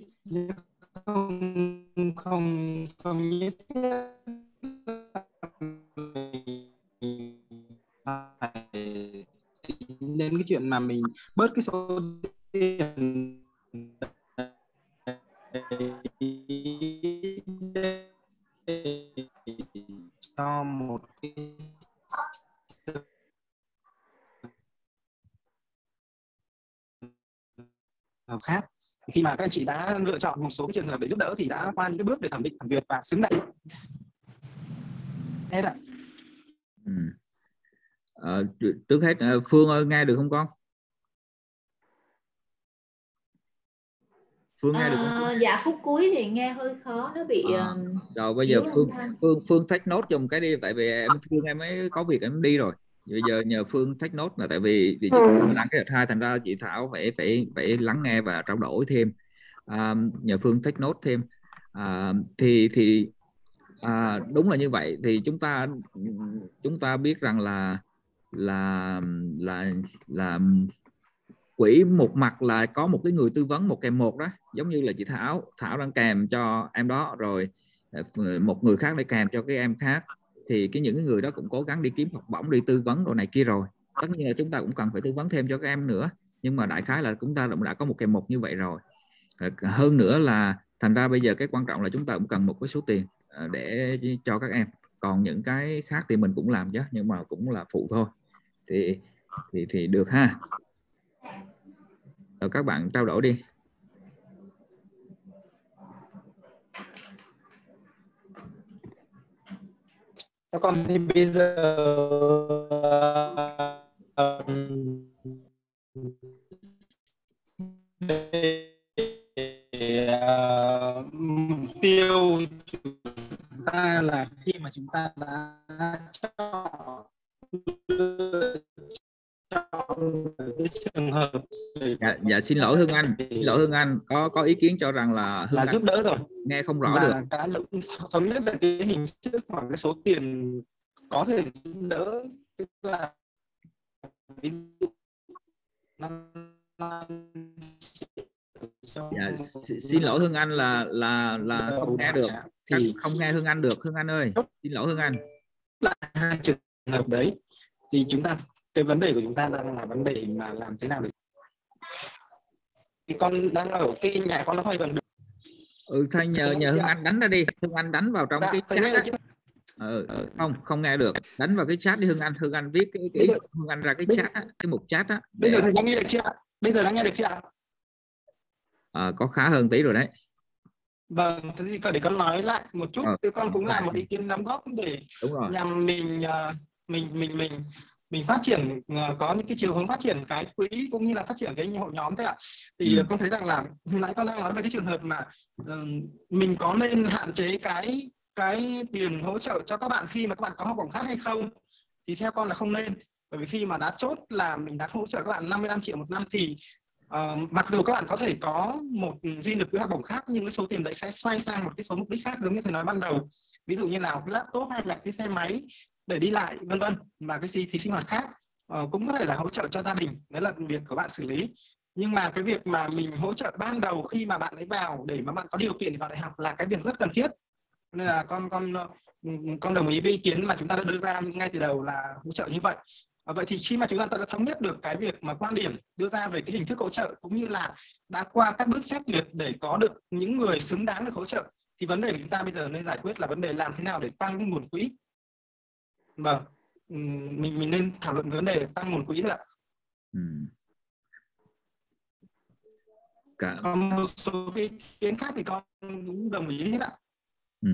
không không không nhất thiết phải đến cái chuyện mà mình bớt cái số tiền cho một cái hợp khác. Khi mà các anh chị đã lựa chọn một số cái trường hợp để giúp đỡ thì đã qua những cái bước để thẩm định, thẩm duyệt và xứng đáng. Hết ạ. Ừ. À, trước hết Phương ơi, nghe được không con? Phương nghe à, được không? Dạ khúc cuối thì nghe hơi khó, nó bị à, rồi bây yếu giờ Phương thanh. Phương Phương take note giùm cái đi, tại vì em Phương em ấy có việc em đi rồi. Bây giờ nhờ Phương take note, là tại vì chị đang cái đợt hai, thành ra chị Thảo phải phải phải lắng nghe và trao đổi thêm. À, nhờ Phương take note thêm. À, thì thì à, đúng là như vậy. Thì chúng ta chúng ta biết rằng là là là là quỹ một mặt là có một cái người tư vấn một kèm một đó, giống như là chị Thảo Thảo đang kèm cho em đó, rồi một người khác để kèm cho cái em khác, thì cái những cái người đó cũng cố gắng đi kiếm học bổng, đi tư vấn đồ này kia. Rồi tất nhiên là chúng ta cũng cần phải tư vấn thêm cho các em nữa, nhưng mà đại khái là chúng ta cũng đã có một kèm một như vậy rồi. Hơn nữa là thành ra bây giờ cái quan trọng là chúng ta cũng cần một cái số tiền để cho các em, còn những cái khác thì mình cũng làm chứ, nhưng mà cũng là phụ thôi. Thì thì thì được ha. Rồi các bạn trao đổi đi. Còn thì bây giờ mục tiêu chúng ta là khi mà chúng ta đã chọn cái trường hợp dạ, dạ xin lỗi Hương Anh, xin lỗi Hương Anh có có ý kiến cho rằng là Hương là Anh giúp đỡ rồi, nghe không rõ và được. cái thống nhất là cái hình thức và cái số tiền có thể giúp đỡ, tức là ví dụ Dạ, xin lỗi Hương Anh là là là không nghe được, thì không nghe Hương Anh được. Hương Anh ơi, xin lỗi Hương Anh. Là hai trường hợp đấy thì chúng ta, cái vấn đề của chúng ta đang là vấn đề mà làm thế nào để thì con đang ở cái nhà con nó hơi gần được. Ừ thôi nhờ nhờ Hương Anh đánh ra đi, Hương Anh đánh vào trong dạ, cái chat á. Ừ, không không nghe được, đánh vào cái chat đi Hương Anh. Hương Anh viết cái, cái ý Hương Anh ra cái chat á, cái mục chat á. Bây giờ thầy đang nghe được chưa? Bây giờ đang nghe được chưa? À, có khá hơn tí rồi đấy. Vâng, thế thì để con nói lại một chút, thì con cũng làm một ý kiến đóng góp để nhằm mình mình mình mình mình phát triển, có những cái chiều hướng phát triển cái quỹ cũng như là phát triển cái hội nhóm thế ạ. Thì ừ. con thấy rằng là hồi nãy con đang nói về cái trường hợp mà uh, mình có nên hạn chế cái cái tiền hỗ trợ cho các bạn khi mà các bạn có học bổng khác hay không, thì theo con là không nên. Bởi vì khi mà đã chốt là mình đã hỗ trợ các bạn năm mươi lăm triệu một năm thì Uh, mặc dù các bạn có thể có một duy lực với học bổng khác, nhưng cái số tiền đấy sẽ xoay sang một cái số mục đích khác, giống như thầy nói ban đầu, ví dụ như là laptop hay là cái xe máy để đi lại vân vân, mà cái phí sinh hoạt khác uh, cũng có thể là hỗ trợ cho gia đình, đấy là việc của bạn xử lý. Nhưng mà cái việc mà mình hỗ trợ ban đầu khi mà bạn ấy vào để mà bạn có điều kiện để vào đại học là cái việc rất cần thiết, nên là con con con đồng ý với ý kiến mà chúng ta đã đưa ra ngay từ đầu là hỗ trợ như vậy. Vậy thì khi mà chúng ta đã thống nhất được cái việc mà quan điểm đưa ra về cái hình thức hỗ trợ, cũng như là đã qua các bước xét duyệt để có được những người xứng đáng được hỗ trợ, thì vấn đề của chúng ta bây giờ nên giải quyết là vấn đề làm thế nào để tăng cái nguồn quỹ. Vâng, mình mình nên thảo luận vấn đề tăng nguồn quỹ thôi ạ. Ừ. Cả... Còn một số cái ý kiến khác thì con cũng đồng ý hết ạ. Ừ.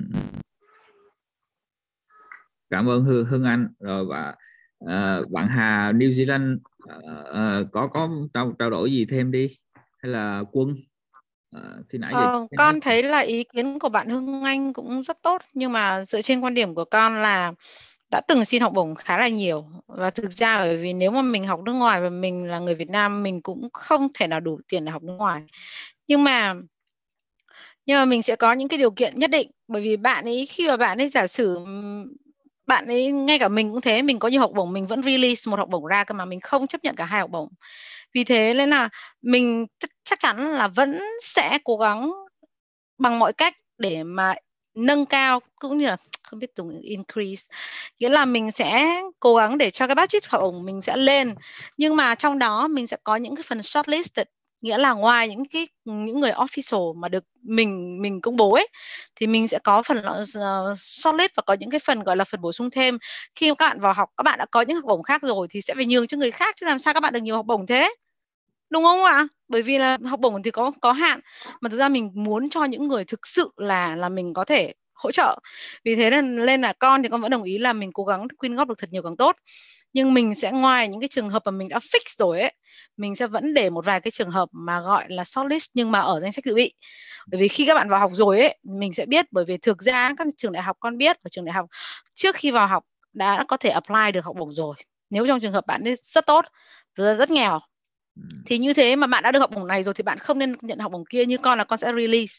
Cảm ơn Hương, Hương Anh rồi. Và Uh, bạn Hà New Zealand uh, uh, có có trao, trao đổi gì thêm đi, hay là Quân uh, khi nãy giờ uh, con thấy là ý kiến của bạn Hương Anh cũng rất tốt, nhưng mà dựa trên quan điểm của con là đã từng xin học bổng khá là nhiều, và thực ra bởi vì nếu mà mình học nước ngoài và mình là người Việt Nam, mình cũng không thể nào đủ tiền để học nước ngoài, nhưng mà nhưng mà mình sẽ có những cái điều kiện nhất định. Bởi vì bạn ấy, khi mà bạn ấy giả sử bạn ấy, ngay cả mình cũng thế, mình có nhiều học bổng mình vẫn release một học bổng ra cơ mà, mình không chấp nhận cả hai học bổng. Vì thế nên là mình chắc chắn là vẫn sẽ cố gắng bằng mọi cách để mà nâng cao, cũng như là không biết dùng increase, nghĩa là mình sẽ cố gắng để cho cái budget học bổng mình sẽ lên, nhưng mà trong đó mình sẽ có những cái phần shortlisted, nghĩa là ngoài những cái những người official mà được mình mình công bố ấy, thì mình sẽ có phần uh, shortlist và có những cái phần gọi là phần bổ sung thêm. Khi các bạn vào học, các bạn đã có những học bổng khác rồi thì sẽ phải nhường cho người khác, chứ làm sao các bạn được nhiều học bổng thế, đúng không ạ? Bởi vì là học bổng thì có có hạn, mà thực ra mình muốn cho những người thực sự là là mình có thể hỗ trợ. Vì thế nên lên là con thì con vẫn đồng ý là mình cố gắng quyên góp được thật nhiều càng tốt, nhưng mình sẽ ngoài những cái trường hợp mà mình đã fix rồi ấy, mình sẽ vẫn để một vài cái trường hợp mà gọi là shortlist nhưng mà ở danh sách dự bị. Bởi vì khi các bạn vào học rồi ấy, mình sẽ biết, bởi vì thực ra các trường đại học con biết, ở trường đại học trước khi vào học đã có thể apply được học bổng rồi. Nếu trong trường hợp bạn ấy rất tốt, rất nghèo, thì như thế mà bạn đã được học bổng này rồi thì bạn không nên nhận học bổng kia. Như con là con sẽ release.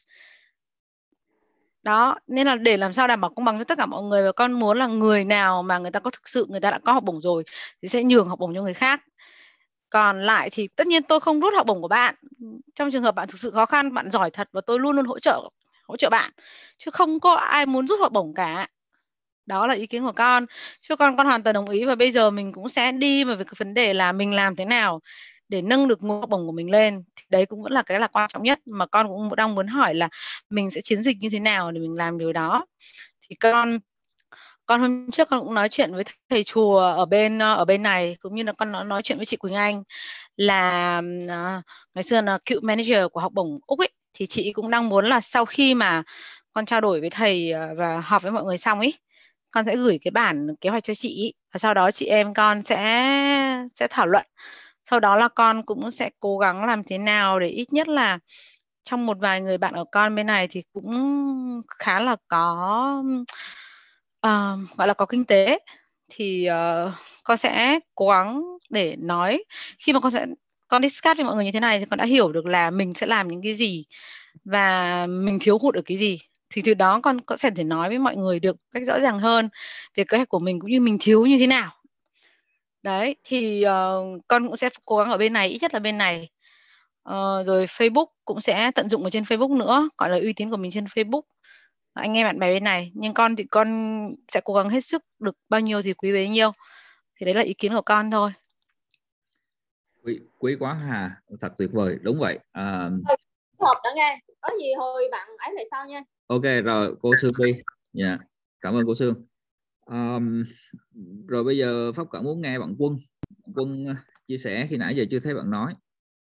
Đó, nên là để làm sao đảm bảo công bằng cho tất cả mọi người, và con muốn là người nào mà người ta có thực sự người ta đã có học bổng rồi thì sẽ nhường học bổng cho người khác. Còn lại thì tất nhiên tôi không rút học bổng của bạn. Trong trường hợp bạn thực sự khó khăn, bạn giỏi thật, và tôi luôn luôn hỗ trợ hỗ trợ bạn, chứ không có ai muốn rút học bổng cả. Đó là ý kiến của con, chứ con con hoàn toàn đồng ý. Và bây giờ mình cũng sẽ đi vào cái vấn đề là mình làm thế nào để nâng được nguồn học bổng của mình lên, thì đấy cũng vẫn là cái là quan trọng nhất mà con cũng đang muốn hỏi là mình sẽ chiến dịch như thế nào để mình làm điều đó. Thì con con hôm trước con cũng nói chuyện với thầy chùa ở bên ở bên này, cũng như là con nói, nói chuyện với chị Quỳnh Anh là uh, ngày xưa là cựu manager của học bổng Úc ấy, thì chị cũng đang muốn là sau khi mà con trao đổi với thầy uh, và họp với mọi người xong ấy, con sẽ gửi cái bản kế hoạch cho chị ý, và sau đó chị em con sẽ sẽ thảo luận. Sau đó là con cũng sẽ cố gắng làm thế nào để ít nhất là trong một vài người bạn ở con bên này thì cũng khá là có uh, gọi là có kinh tế, thì uh, con sẽ cố gắng để nói. Khi mà con sẽ con discuss với mọi người như thế này thì con đã hiểu được là mình sẽ làm những cái gì và mình thiếu hụt ở cái gì, thì từ đó con có sẽ thể nói với mọi người được cách rõ ràng hơn về kế hoạch của mình cũng như mình thiếu như thế nào. Đấy thì uh, con cũng sẽ cố gắng ở bên này, ít nhất là bên này. Uh, rồi Facebook cũng sẽ tận dụng ở trên Facebook nữa, gọi là uy tín của mình trên Facebook, anh em bạn bè bên này. Nhưng con thì con sẽ cố gắng hết sức, được bao nhiêu thì quý bấy nhiêu. Thì đấy là ý kiến của con thôi. Quý, quý quá Hà, thật tuyệt vời, đúng vậy. À... Hợp đã nghe, có gì hồi bạn ấy lại sau nha. Ok rồi, cô Sương đi. Dạ, cảm ơn cô Sương. Um, rồi bây giờ Pháp Cận muốn nghe bạn Quân. Quân chia sẻ, khi nãy giờ chưa thấy bạn nói.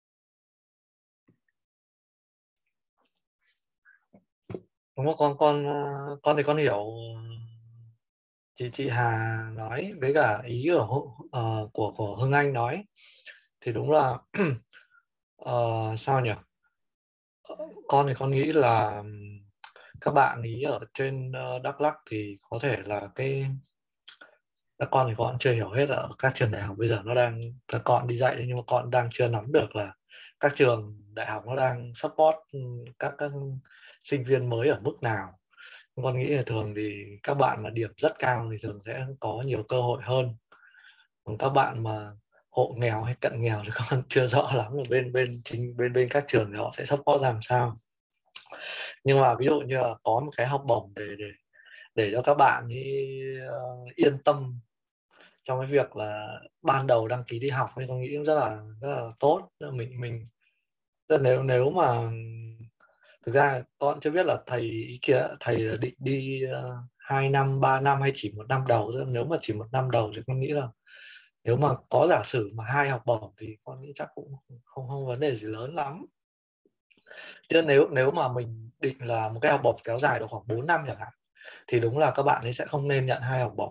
Đúng không? Con con con thì con hiểu chị chị Hà nói với cả ý ở uh, của của Hưng Anh nói thì đúng là uh, sao nhỉ? Con thì con nghĩ là các bạn ý ở trên uh, Đắk Lắk thì có thể là cái các con thì con chưa hiểu hết ở các trường đại học bây giờ nó đang, các con đi dạy nhưng mà con đang chưa nắm được là các trường đại học nó đang support các, các sinh viên mới ở mức nào. Con nghĩ là thường thì các bạn mà điểm rất cao thì thường sẽ có nhiều cơ hội hơn, còn các bạn mà hộ nghèo hay cận nghèo thì con chưa rõ lắm là bên bên chính bên bên các trường thì họ sẽ support ra làm sao. Nhưng mà ví dụ như là có một cái học bổng để để để cho các bạn ý, uh, yên tâm trong cái việc là ban đầu đăng ký đi học, thì con nghĩ rất là rất là tốt. Mình mình nếu nếu mà thực ra con chưa biết là thầy ý kia thầy định đi uh, hai năm ba năm hay chỉ một năm đầu. Nếu mà chỉ một năm đầu thì con nghĩ là nếu mà có giả sử mà hai học bổng thì con nghĩ chắc cũng không không vấn đề gì lớn lắm. Chứ nếu nếu mà mình định là một cái học bổng kéo dài được khoảng bốn năm chẳng hạn thì đúng là các bạn ấy sẽ không nên nhận hai học bổng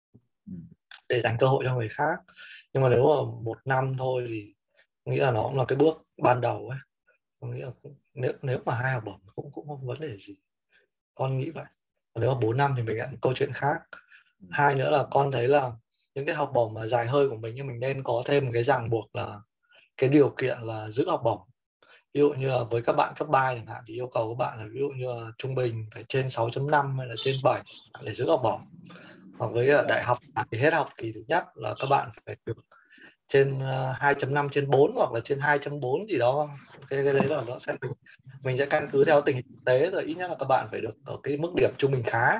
để dành cơ hội cho người khác. Nhưng mà nếu mà một năm thôi thì nghĩ là nó cũng là cái bước ban đầu ấy. Con nghĩ là nếu nếu mà hai học bổng cũng cũng không vấn đề gì, con nghĩ vậy. Nếu mà bốn năm thì mình nhận câu chuyện khác. Hai nữa là con thấy là những cái học bổng mà dài hơi của mình, nhưng mình nên có thêm một cái ràng buộc là cái điều kiện là giữ học bổng. Ví dụ như là với các bạn cấp ba chẳng hạn thì yêu cầu các bạn là ví dụ như là trung bình phải trên sáu chấm năm hay là trên bảy để giữ học bổng. Hoặc với đại học thì hết học kỳ thứ nhất là các bạn phải được trên hai chấm năm trên bốn hoặc là trên hai chấm bốn gì đó. Cái, cái đấy là nó sẽ mình, mình sẽ căn cứ theo tình hình thực tế, rồi ít nhất là các bạn phải được ở cái mức điểm trung bình khá.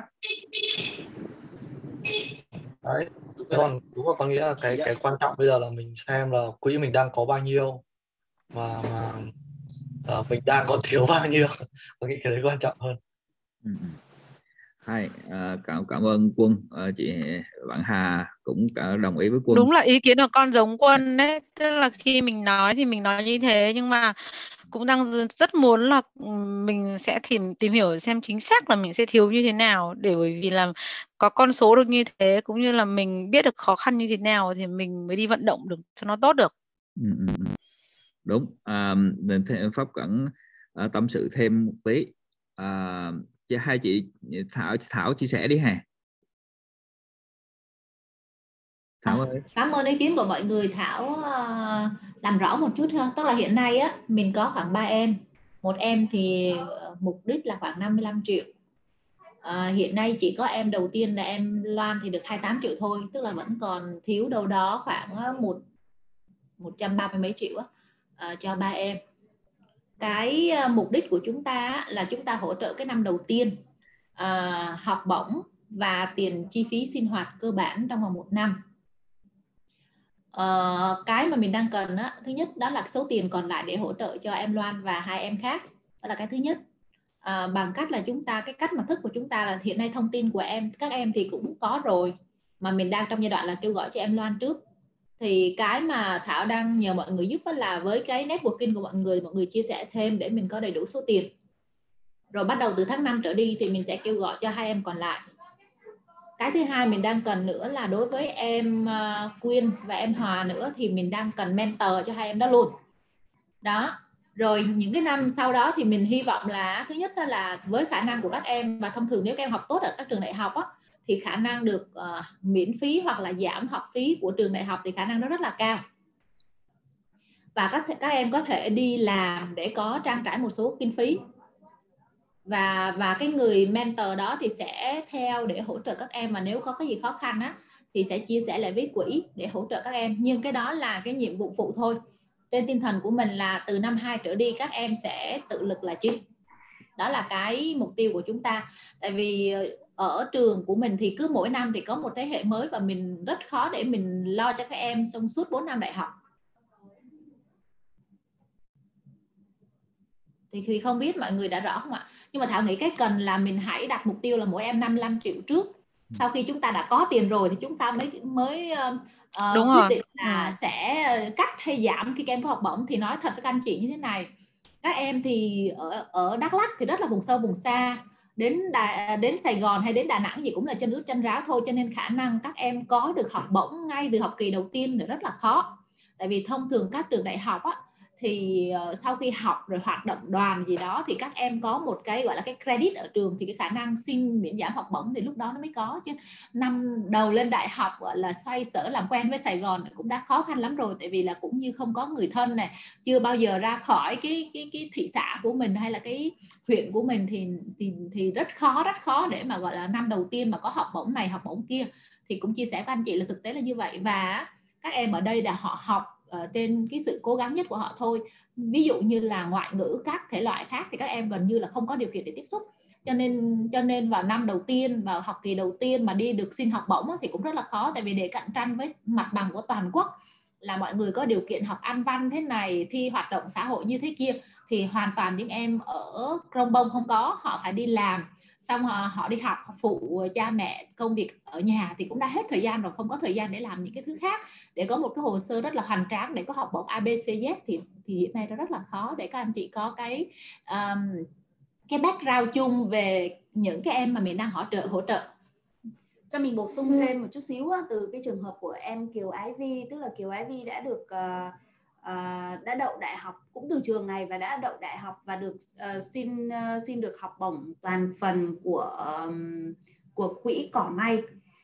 Đấy. Còn đúng là có nghĩa là cái cái quan trọng bây giờ là mình xem là quỹ mình đang có bao nhiêu mà mà uh, mình đang còn thiếu bao nhiêu. Tôi nghĩ cái đấy quan trọng hơn. Ừ. Hay, uh, cảm cảm ơn Quân. Uh, chị bạn Hà cũng đồng ý với Quân. Đúng là ý kiến của con giống Quân đấy, tức là khi mình nói thì mình nói như thế, nhưng mà cũng đang rất muốn là mình sẽ tìm tìm hiểu xem chính xác là mình sẽ thiếu như thế nào, để bởi vì là có con số được như thế cũng như là mình biết được khó khăn như thế nào thì mình mới đi vận động được cho nó tốt được. Ừ, ừ. Đúng. À, Pháp Cẩn à, tâm sự thêm một tí. À, hai chị Thảo Thảo chia sẻ đi Hà. Thảo ơi. À, cảm ơn ý kiến của mọi người. Thảo uh, làm rõ một chút hơn. Tức là hiện nay á mình có khoảng ba em. Một em thì uh, mục đích là khoảng năm mươi lăm triệu. Uh, hiện nay chỉ có em đầu tiên là em Loan thì được hai mươi tám triệu thôi. Tức là vẫn còn thiếu đâu đó khoảng một một trăm ba mươi mấy triệu á, uh, cho ba em. Cái uh, mục đích của chúng ta là chúng ta hỗ trợ cái năm đầu tiên uh, học bổng và tiền chi phí sinh hoạt cơ bản trong vòng một năm. Uh, cái mà mình đang cần á, thứ nhất đó là số tiền còn lại để hỗ trợ cho em Loan và hai em khác. Đó là cái thứ nhất. Uh, bằng cách là chúng ta, cái cách mà thức của chúng ta là hiện nay thông tin của em các em thì cũng có rồi, mà mình đang trong giai đoạn là kêu gọi cho em Loan trước. Thì cái mà Thảo đang nhờ mọi người giúp là với cái networking của mọi người, mọi người chia sẻ thêm để mình có đầy đủ số tiền. Rồi bắt đầu từ tháng năm trở đi thì mình sẽ kêu gọi cho hai em còn lại. Cái thứ hai mình đang cần nữa là đối với em uh, Quyên và em Hòa nữa thì mình đang cần mentor cho hai em đó luôn. Đó. Rồi những cái năm sau đó thì mình hy vọng là thứ nhất là với khả năng của các em, và thông thường nếu các em học tốt ở các trường đại học á, thì khả năng được uh, miễn phí hoặc là giảm học phí của trường đại học thì khả năng nó rất là cao. Và các các em có thể đi làm để có trang trải một số kinh phí. Và và cái người mentor đó thì sẽ theo để hỗ trợ các em, mà nếu có cái gì khó khăn á thì sẽ chia sẻ lại với quỹ để hỗ trợ các em. Nhưng cái đó là cái nhiệm vụ phụ thôi. Trên tinh thần của mình là từ năm hai trở đi các em sẽ tự lực là chính. Đó là cái mục tiêu của chúng ta. Tại vì ở trường của mình thì cứ mỗi năm thì có một thế hệ mới, và mình rất khó để mình lo cho các em trong suốt bốn năm đại học. Thì, thì không biết mọi người đã rõ không ạ? Nhưng mà Thảo nghĩ cái cần là mình hãy đặt mục tiêu là mỗi em năm mươi lăm triệu trước. Sau khi chúng ta đã có tiền rồi thì chúng ta mới mới uh, Đúng quyết rồi. định là Ừ. sẽ cắt hay giảm khi các em có học bổng. Thì nói thật với các anh chị như thế này, các em thì ở, ở Đắk Lắk thì rất là vùng sâu vùng xa, đến Đà, đến Sài Gòn hay đến Đà Nẵng gì cũng là chân ướt chân ráo thôi, cho nên khả năng các em có được học bổng ngay từ học kỳ đầu tiên thì rất là khó. Tại vì thông thường các trường đại học á, thì uh, sau khi học rồi hoạt động đoàn gì đó thì các em có một cái gọi là cái credit ở trường, thì cái khả năng xin miễn giảm học bổng thì lúc đó nó mới có. Chứ năm đầu lên đại học gọi là xoay sở làm quen với Sài Gòn cũng đã khó khăn lắm rồi, tại vì là cũng như không có người thân này, chưa bao giờ ra khỏi cái cái cái thị xã của mình hay là cái huyện của mình, thì thì thì rất khó rất khó để mà gọi là năm đầu tiên mà có học bổng này học bổng kia. Thì cũng chia sẻ với anh chị là thực tế là như vậy. Và các em ở đây là họ học ở trên cái sự cố gắng nhất của họ thôi. Ví dụ như là ngoại ngữ các thể loại khác thì các em gần như là không có điều kiện để tiếp xúc, cho nên cho nên vào năm đầu tiên, vào học kỳ đầu tiên mà đi được xin học bổng thì cũng rất là khó. Tại vì để cạnh tranh với mặt bằng của toàn quốc là mọi người có điều kiện học Anh văn thế này, thi hoạt động xã hội như thế kia, thì hoàn toàn những em ở Krông Bông không có, họ phải đi làm, xong họ, họ đi học phụ cha mẹ công việc ở nhà thì cũng đã hết thời gian rồi, không có thời gian để làm những cái thứ khác, để có một cái hồ sơ rất là hoành tráng để có học bổng a bê xê dét thì thì hiện nay nó rất là khó để các anh chị có cái um, cái background chung về những cái em mà mình đang hỗ trợ hỗ trợ. Cho mình bổ sung thêm một chút xíu á, từ cái trường hợp của em Kiều Ái Vi, tức là Kiều Ái Vi đã được uh, uh, đã đậu đại học cũng từ trường này và đã đậu đại học và được uh, xin uh, xin được học bổng toàn phần của um, của quỹ Cỏ May.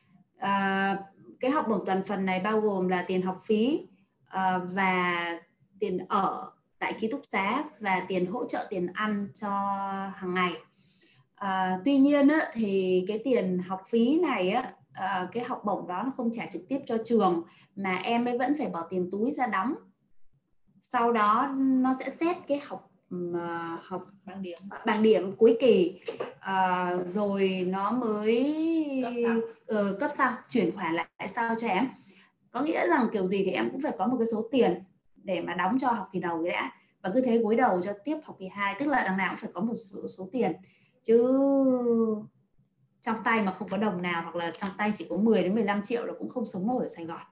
Uh, cái học bổng toàn phần này bao gồm là tiền học phí uh, và tiền ở tại ký túc xá và tiền hỗ trợ tiền ăn cho hàng ngày. À, tuy nhiên á, thì cái tiền học phí này á, à, cái học bổng đó nó không trả trực tiếp cho trường mà em ấy vẫn phải bỏ tiền túi ra đóng. Sau đó nó sẽ xét cái học uh, học bảng điểm bảng điểm cuối kỳ, uh, rồi nó mới cấp sau. Uh, cấp sau chuyển khoản lại sau cho em. Có nghĩa rằng kiểu gì thì em cũng phải có một cái số tiền để mà đóng cho học kỳ đầu cái đã, và cứ thế gối đầu cho tiếp học kỳ hai, tức là đằng nào cũng phải có một số, số tiền, chứ trong tay mà không có đồng nào, hoặc là trong tay chỉ có mười đến mười lăm triệu là cũng không sống nổi ở Sài Gòn.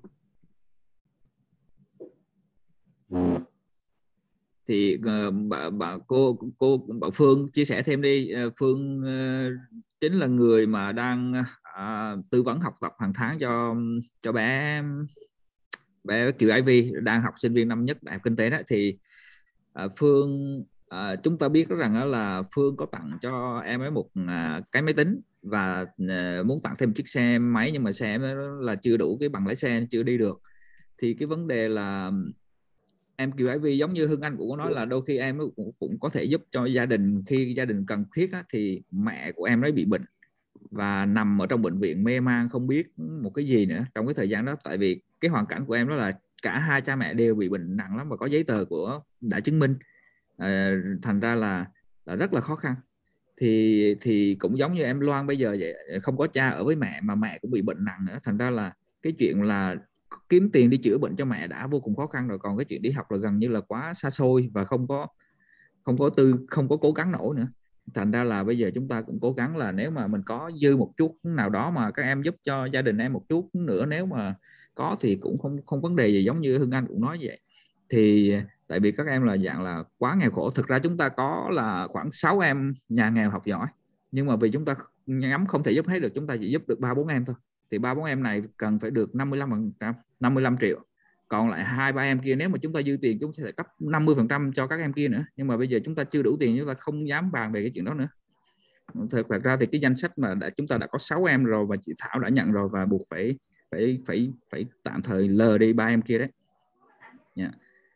Thì uh, bà, bà cô cô bà Phương chia sẻ thêm đi. uh, Phương uh, chính là người mà đang uh, tư vấn học tập hàng tháng cho cho bé bé Kiều Ái Vi đang học sinh viên năm nhất Đại học Kinh tế đó. Thì uh, Phương uh, chúng ta biết rằng đó là Phương có tặng cho em ấy một uh, cái máy tính và uh, muốn tặng thêm chiếc xe máy, nhưng mà xe là chưa đủ cái bằng lái xe, chưa đi được. Thì cái vấn đề là em Kiều Ái Vi giống như Hưng Anh cũng có nói là đôi khi em cũng, cũng có thể giúp cho gia đình khi gia đình cần thiết á, thì mẹ của em ấy bị bệnh và nằm ở trong bệnh viện mê man không biết một cái gì nữa trong cái thời gian đó. Tại vì cái hoàn cảnh của em đó là cả hai cha mẹ đều bị bệnh nặng lắm và có giấy tờ của đã chứng minh, à, thành ra là, là rất là khó khăn. Thì thì cũng giống như em Loan bây giờ vậy, không có cha ở với mẹ mà mẹ cũng bị bệnh nặng nữa, thành ra là cái chuyện là kiếm tiền đi chữa bệnh cho mẹ đã vô cùng khó khăn rồi, còn cái chuyện đi học là gần như là quá xa xôi và không có không có tư không có cố gắng nổi nữa. Thành ra là bây giờ chúng ta cũng cố gắng là nếu mà mình có dư một chút nào đó mà các em giúp cho gia đình em một chút nữa, nếu mà có thì cũng không không vấn đề gì, giống như Hưng Anh cũng nói vậy. Thì tại vì các em là dạng là quá nghèo khổ. Thực ra chúng ta có là khoảng sáu em nhà nghèo học giỏi, nhưng mà vì chúng ta ngắm không thể giúp hết được, chúng ta chỉ giúp được ba bốn em thôi. Thì ba bốn em này cần phải được năm mươi lăm phần trăm, năm mươi lăm triệu. Còn lại hai ba em kia nếu mà chúng ta dư tiền chúng ta sẽ cấp năm mươi phần trăm cho các em kia nữa. Nhưng mà bây giờ chúng ta chưa đủ tiền, chúng ta không dám bàn về cái chuyện đó nữa. thật, thật ra thì cái danh sách mà đã, chúng ta đã có sáu em rồi và chị Thảo đã nhận rồi, và buộc phải phải phải phải tạm thời lờ đi ba em kia đấy. Yeah.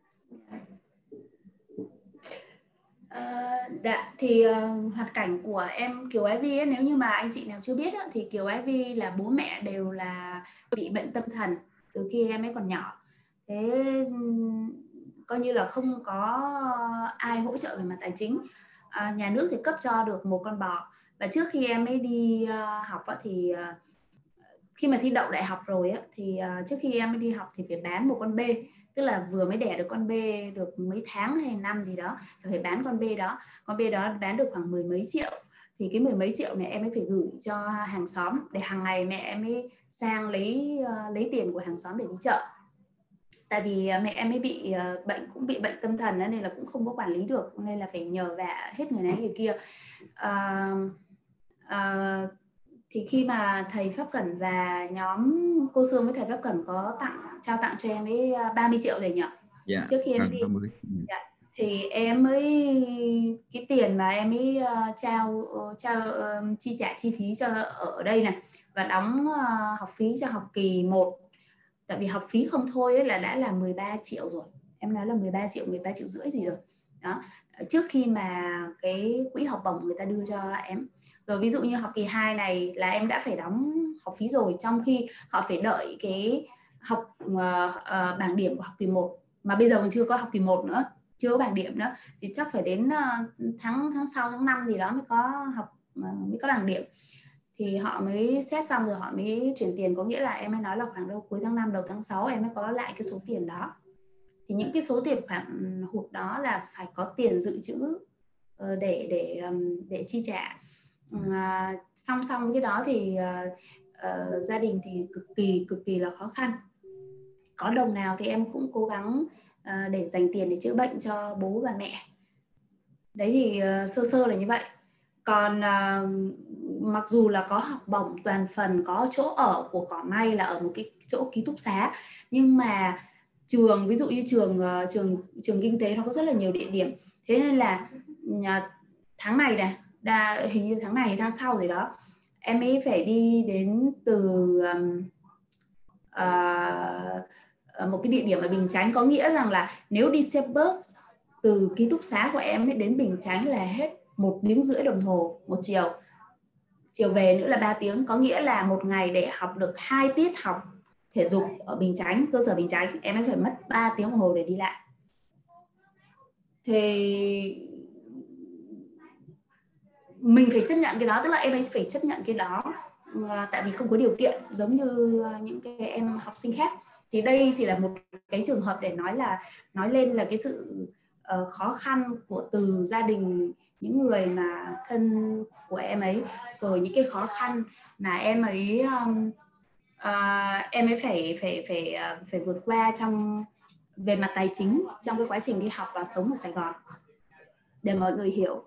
Uh, đã, thì uh, hoàn cảnh của em Kiều Ái Vi ấy, nếu như mà anh chị nào chưa biết á, thì Kiều Ái Vi là bố mẹ đều là bị bệnh tâm thần từ khi em ấy còn nhỏ. Thế coi như là không có ai hỗ trợ về mặt tài chính. Uh, nhà nước thì cấp cho được một con bò. Và trước khi em ấy đi uh, học á, thì uh, khi mà thi đậu đại học rồi á, thì uh, trước khi em ấy đi học thì phải bán một con bê. Tức là vừa mới đẻ được con bê được mấy tháng hay năm gì đó, phải bán con bê đó. Con bê đó bán được khoảng mười mấy triệu. Thì cái mười mấy triệu này em ấy phải gửi cho hàng xóm, để hàng ngày mẹ em ấy sang lấy uh, lấy tiền của hàng xóm để đi chợ. Tại vì uh, mẹ em ấy bị uh, bệnh, cũng bị bệnh tâm thần đó, nên là cũng không có quản lý được, nên là phải nhờ vả hết người này người kia. Uh, uh, thì khi mà thầy Pháp Cẩn và nhóm cô Sương với thầy Pháp Cẩn có tặng trao tặng cho em ấy ba mươi triệu rồi nhỉ? Yeah. Trước khi em đi. Yeah. Thì em mới cái tiền mà em ấy uh, trao uh, trao uh, chi trả chi phí cho ở đây này, và đóng uh, học phí cho học kỳ một. Tại vì học phí không thôi ấy là đã là mười ba triệu rồi. Em nói là mười ba triệu, mười ba triệu rưỡi gì rồi. Đó. Trước khi mà cái quỹ học bổng người ta đưa cho em. Rồi ví dụ như học kỳ hai này là em đã phải đóng học phí rồi, trong khi họ phải đợi cái học uh, uh, bảng điểm của học kỳ một, mà bây giờ còn chưa có học kỳ một nữa, chưa có bảng điểm nữa, thì chắc phải đến uh, tháng tháng sau tháng năm gì đó mới có học uh, mới có bảng điểm. Thì họ mới xét xong rồi họ mới chuyển tiền, có nghĩa là em mới nói là khoảng đâu cuối tháng năm đầu tháng sáu em mới có lại cái số tiền đó. Thì những cái số tiền khoản hụt đó là phải có tiền dự trữ để để để chi trả. À, song song với cái đó thì uh, uh, gia đình thì cực kỳ cực kỳ là khó khăn. Có đồng nào thì em cũng cố gắng uh, để dành tiền để chữa bệnh cho bố và mẹ. Đấy thì uh, sơ sơ là như vậy. Còn uh, mặc dù là có học bổng toàn phần, có chỗ ở của Cỏ May là ở một cái chỗ ký túc xá, nhưng mà trường, ví dụ như trường uh, trường trường kinh tế nó có rất là nhiều địa điểm. Thế nên là uh, tháng này này, đa, hình như tháng này hay tháng sau rồi đó, em ấy phải đi đến từ um, uh, một cái địa điểm ở Bình Chánh. Có nghĩa rằng là nếu đi xe bus từ ký túc xá của em ấy đến Bình Chánh là hết một tiếng rưỡi đồng hồ một chiều, chiều về nữa là ba tiếng. Có nghĩa là một ngày để học được hai tiết học thể dục ở Bình Chánh, cơ sở Bình Chánh, em ấy phải mất ba tiếng đồng hồ để đi lại. Thì mình phải chấp nhận cái đó, tức là em ấy phải chấp nhận cái đó, tại vì không có điều kiện giống như những cái em học sinh khác. Thì đây chỉ là một cái trường hợp để nói là nói lên là cái sự uh, khó khăn của từ gia đình, những người mà thân của em ấy, rồi những cái khó khăn mà em ấy um, uh, em ấy phải phải phải uh, phải vượt qua trong về mặt tài chính trong cái quá trình đi học và sống ở Sài Gòn, để mọi người hiểu.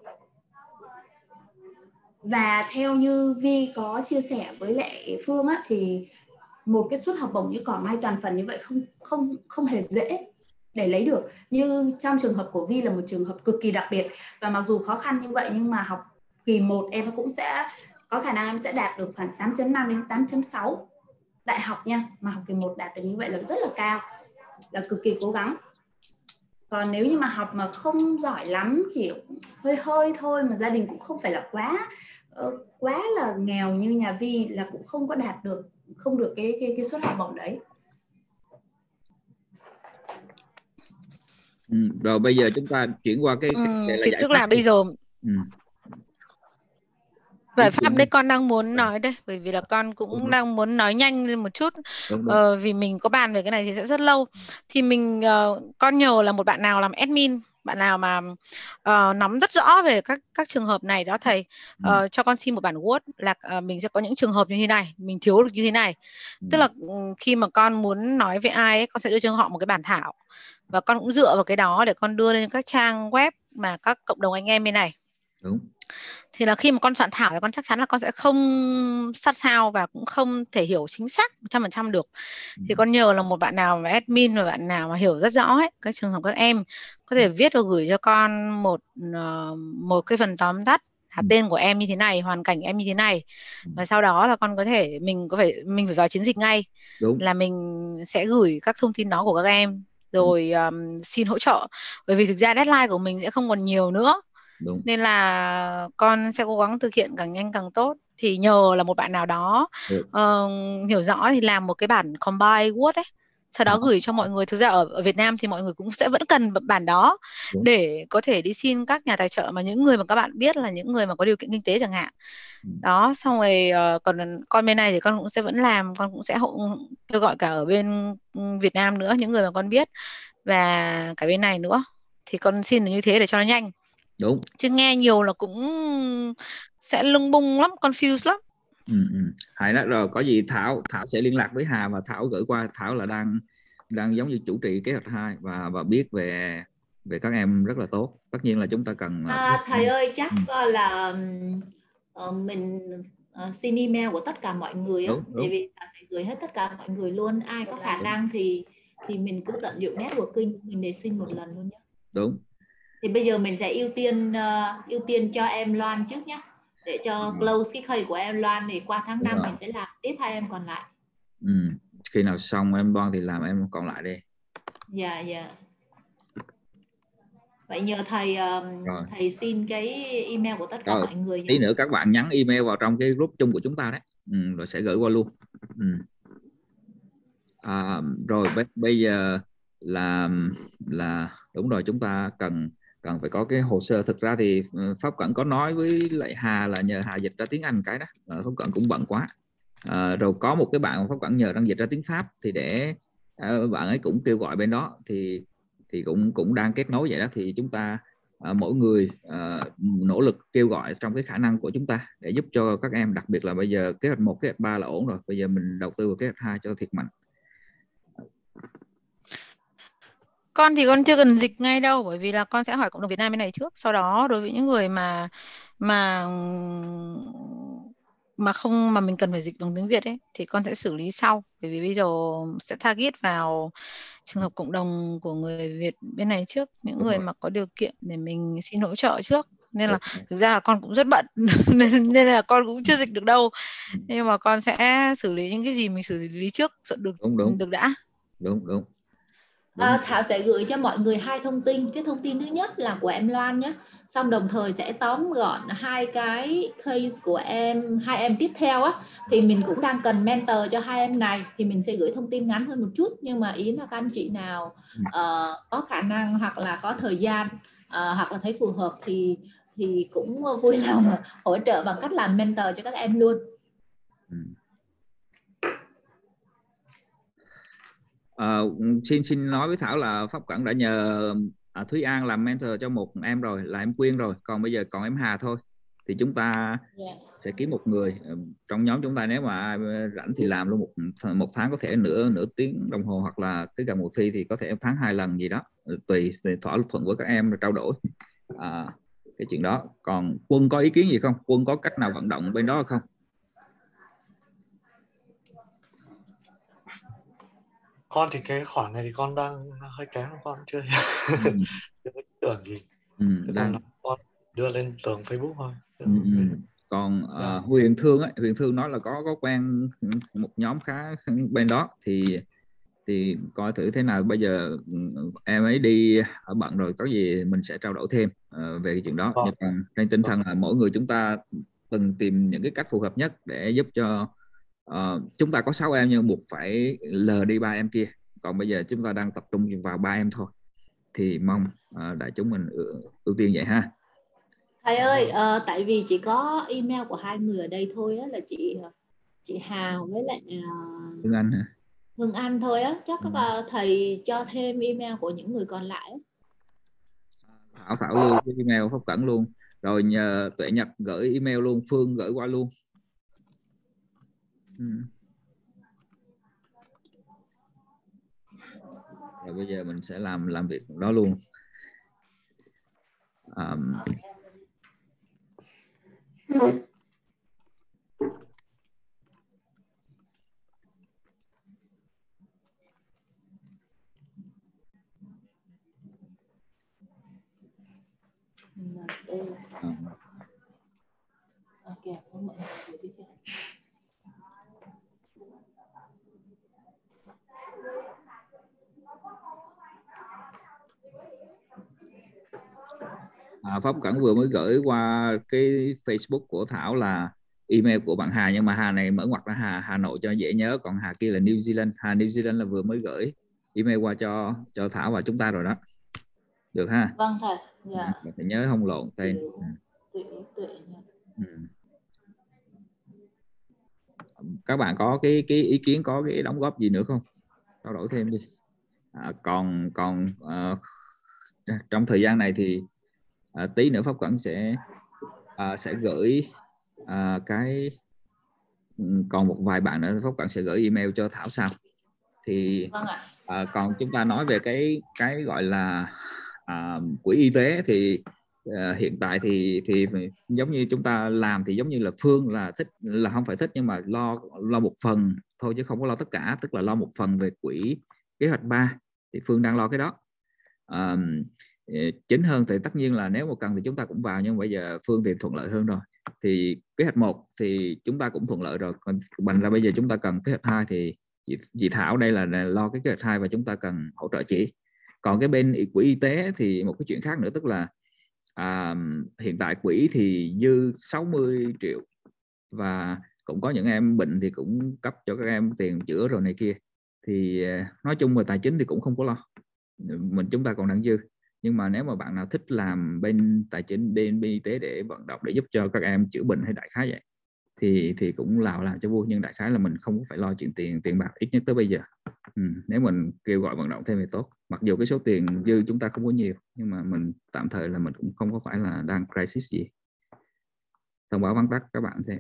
Và theo như Vi có chia sẻ với lại Phương á, thì một cái suất học bổng như Cỏ May toàn phần như vậy không không không hề dễ để lấy được. Như trong trường hợp của Vi là một trường hợp cực kỳ đặc biệt, và mặc dù khó khăn như vậy nhưng mà học kỳ một em cũng sẽ có khả năng em sẽ đạt được khoảng tám chấm năm đến tám chấm sáu đại học nha, mà học kỳ một đạt được như vậy là rất là cao, là cực kỳ cố gắng. Còn nếu như mà học mà không giỏi lắm, kiểu hơi hơi thôi, mà gia đình cũng không phải là quá quá là nghèo như nhà Vi, là cũng không có đạt được, không được cái cái cái suất học bổng đấy. Ừ, rồi bây giờ chúng ta chuyển qua cái, cái ừ, là thì giải tức pháp là bây giờ ừ. giải pháp đấy con đang muốn nói đây, bởi vì là con cũng ừ. đang muốn nói nhanh lên một chút. Đúng, đúng. Ờ, vì mình có bàn về cái này thì sẽ rất lâu. Thì mình uh, con nhờ là một bạn nào làm admin, bạn nào mà uh, nắm rất rõ về các các trường hợp này đó thầy, uh, ừ. cho con xin một bản Word là uh, mình sẽ có những trường hợp như thế này, mình thiếu được như thế này. Ừ. Tức là uh, khi mà con muốn nói với ai ấy, con sẽ đưa cho họ một cái bản thảo, và con cũng dựa vào cái đó để con đưa lên các trang web mà các cộng đồng anh em bên này. Đúng. Thì là khi mà con soạn thảo thì con chắc chắn là con sẽ không sát sao và cũng không thể hiểu chính xác một trăm phần trăm được. Ừ. Thì con nhờ là một bạn nào mà admin, và bạn nào mà hiểu rất rõ ấy, các trường hợp các em có thể viết và gửi cho con một một cái phần tóm tắt là tên của em như thế này, hoàn cảnh em như thế này, và sau đó là con có thể mình có phải mình phải vào chiến dịch ngay. Đúng. Là mình sẽ gửi các thông tin đó của các em rồi um, xin hỗ trợ, bởi vì thực ra deadline của mình sẽ không còn nhiều nữa. Đúng. Nên là con sẽ cố gắng thực hiện càng nhanh càng tốt. Thì nhờ là một bạn nào đó uh, hiểu rõ thì làm một cái bản combine Word ấy, sau đó gửi cho mọi người. Thực ra ở, ở Việt Nam thì mọi người cũng sẽ vẫn cần bản đó. Đúng. Để có thể đi xin các nhà tài trợ mà những người mà các bạn biết là những người mà có điều kiện kinh tế chẳng hạn. Đó, xong rồi uh, còn con bên này thì con cũng sẽ vẫn làm, con cũng sẽ hộ, kêu gọi cả ở bên Việt Nam nữa, những người mà con biết, và cả bên này nữa. Thì con xin là như thế để cho nó nhanh. Đúng. Chứ nghe nhiều là cũng sẽ lung bung lắm, confused lắm. Ừ, ừ. Hay đó. Rồi có gì Thảo Thảo sẽ liên lạc với Hà và Thảo gửi qua. Thảo là đang đang giống như chủ trì kế hoạch hai và và biết về về các em rất là tốt. Tất nhiên là chúng ta cần à, thầy ơi chắc ừ. là uh, mình uh, xin email của tất cả mọi người á, tại vì phải gửi hết tất cả mọi người luôn. Ai có khả năng thì thì mình cứ tận dụng networking, mình để xin một lần luôn nhé. Đúng. Thì bây giờ mình sẽ ưu tiên uh, ưu tiên cho em Loan trước nhé, để cho close cái khơi của em Loan thì qua tháng năm mình sẽ làm tiếp hai em còn lại. Ừ. Khi nào xong em Loan thì làm em còn lại đi. Dạ yeah, dạ. Yeah. Vậy nhờ thầy uh, thầy xin cái email của tất cả rồi, mọi người nhé. Tí nữa các bạn nhắn email vào trong cái group chung của chúng ta đấy, ừ, rồi sẽ gửi qua luôn. Ừ. À, rồi bây, bây giờ là là đúng rồi, chúng ta cần cần phải có cái hồ sơ. Thực ra thì Pháp Cận có nói với lại Hà là nhờ Hà dịch ra tiếng Anh cái đó, Pháp Cận cũng bận quá. À, rồi có một cái bạn Pháp Cận nhờ đang dịch ra tiếng Pháp, thì để à, bạn ấy cũng kêu gọi bên đó, thì thì cũng cũng đang kết nối vậy đó. Thì chúng ta à, mỗi người à, nỗ lực kêu gọi trong cái khả năng của chúng ta để giúp cho các em. Đặc biệt là bây giờ kế hoạch một, kế hoạch ba là ổn rồi, bây giờ mình đầu tư vào kế hoạch hai cho thiệt mạnh. Con thì con chưa cần dịch ngay đâu, bởi vì là con sẽ hỏi cộng đồng Việt Nam bên này trước. Sau đó đối với những người mà mà mà không mà mình cần phải dịch bằng tiếng Việt ấy thì con sẽ xử lý sau, bởi vì bây giờ sẽ target vào trường hợp cộng đồng của người Việt bên này trước, những người mà có điều kiện để mình xin hỗ trợ trước. Nên là thực ra là con cũng rất bận nên, nên là con cũng chưa dịch được đâu, nhưng mà con sẽ xử lý những cái gì mình xử lý trước được đúng, đúng. được đã. Đúng đúng. À, Thảo sẽ gửi cho mọi người hai thông tin. Cái thông tin thứ nhất là của em Loan nhé, xong đồng thời sẽ tóm gọn hai cái case của em, hai em tiếp theo á, thì mình cũng đang cần mentor cho hai em này, thì mình sẽ gửi thông tin ngắn hơn một chút, nhưng mà ý là các anh chị nào uh, có khả năng hoặc là có thời gian uh, hoặc là thấy phù hợp thì thì cũng vui lòng hỗ trợ bằng cách làm mentor cho các em luôn. Ừ. À, xin xin nói với Thảo là Pháp Cận đã nhờ à, Thúy An làm mentor cho một em rồi, là em Quyên rồi, còn bây giờ còn em Hà thôi. Thì chúng ta yeah. sẽ kiếm một người trong nhóm chúng ta, nếu mà rảnh thì làm luôn một một tháng, có thể nửa nửa tiếng đồng hồ, hoặc là cái gần một thi thì có thể tháng hai lần gì đó, tùy, tùy thỏa thuận với các em rồi trao đổi à, cái chuyện đó. Còn Quân có ý kiến gì không? Quân có cách nào vận động bên đó không? Con thì cái khoản này thì con đang hơi kém, con chưa ừ. chưa có tưởng gì. Ừ, đang... con đưa lên tường Facebook thôi. Ừ, ừ. Còn uh, Huyền Thương ấy, Huyền Thương nói là có có quen một nhóm khá bên đó, thì thì coi thử thế nào. Bây giờ em ấy đi ở bận rồi, có gì mình sẽ trao đổi thêm uh, về cái chuyện đó. Nhưng mà trên tinh thần là mỗi người chúng ta từng tìm những cái cách phù hợp nhất để giúp cho uh, chúng ta có sáu em nhưng buộc phải lờ đi ba em kia. Còn bây giờ chúng ta đang tập trung vào ba em thôi, thì mong uh, đại chúng mình ưu tiên vậy ha. Thầy ơi, uh, tại vì chỉ có email của hai người ở đây thôi á, là chị chị Hào với lại uh, Hương Anh hả? Hương Anh thôi á, chắc ừ. là thầy cho thêm email của những người còn lại. Thảo Thảo lưu cái email Pháp Cận luôn, rồi nhờ Tuệ Nhật gửi email luôn, Phương gửi qua luôn. ừ. Rồi bây giờ mình sẽ làm làm việc đó luôn. Um, À, Pháp Cẩn vừa mới gửi qua cái Facebook của Thảo là email của bạn Hà, nhưng mà Hà này mở ngoặc ra Hà Hà Nội cho dễ nhớ, còn Hà kia là New Zealand. Hà New Zealand là vừa mới gửi email qua cho cho Thảo và chúng ta rồi đó, được ha? Vâng thầy. Dạ. Ừ, phải nhớ không lộn tên. Tuệ, tuệ, ừ. Các bạn có cái cái ý kiến, có cái đóng góp gì nữa không? Trao đổi thêm đi. À, còn còn uh, trong thời gian này thì uh, tí nữa Pháp Cẩn sẽ uh, sẽ gửi uh, cái còn một vài bạn nữa Pháp Cẩn sẽ gửi email cho Thảo sau. Thì vâng ạ. uh, còn chúng ta nói về cái cái gọi là uh, quỹ y tế thì uh, hiện tại thì thì giống như chúng ta làm thì giống như là Phương là thích, là không phải thích nhưng mà lo lo một phần thôi chứ không có lo tất cả, tức là lo một phần về quỹ kế hoạch ba thì Phương đang lo cái đó. À, chính hơn thì tất nhiên là nếu mà cần thì chúng ta cũng vào, nhưng bây giờ Phương thì thuận lợi hơn rồi. Thì kế hoạch một thì chúng ta cũng thuận lợi rồi, còn bằng ra bây giờ chúng ta cần kế hoạch hai thì chị, chị Thảo đây là, là lo cái kế hoạch hai và chúng ta cần hỗ trợ chị. Còn cái bên quỹ y tế thì một cái chuyện khác nữa, tức là à, hiện tại quỹ thì dư sáu mươi triệu và cũng có những em bệnh thì cũng cấp cho các em tiền chữa rồi này kia, thì nói chung về tài chính thì cũng không có lo, mình chúng ta còn đang dư. Nhưng mà nếu mà bạn nào thích làm bên tài chính, bên, bên y tế để vận động để giúp cho các em chữa bệnh hay đại khái vậy thì thì cũng làm làm cho vui, nhưng đại khái là mình không phải lo chuyện tiền tiền bạc ít nhất tới bây giờ. Ừ, nếu mình kêu gọi vận động thêm thì tốt, mặc dù cái số tiền dư chúng ta không có nhiều nhưng mà mình tạm thời là mình cũng không có phải là đang crisis gì. Thông báo vắn tắt các bạn xem.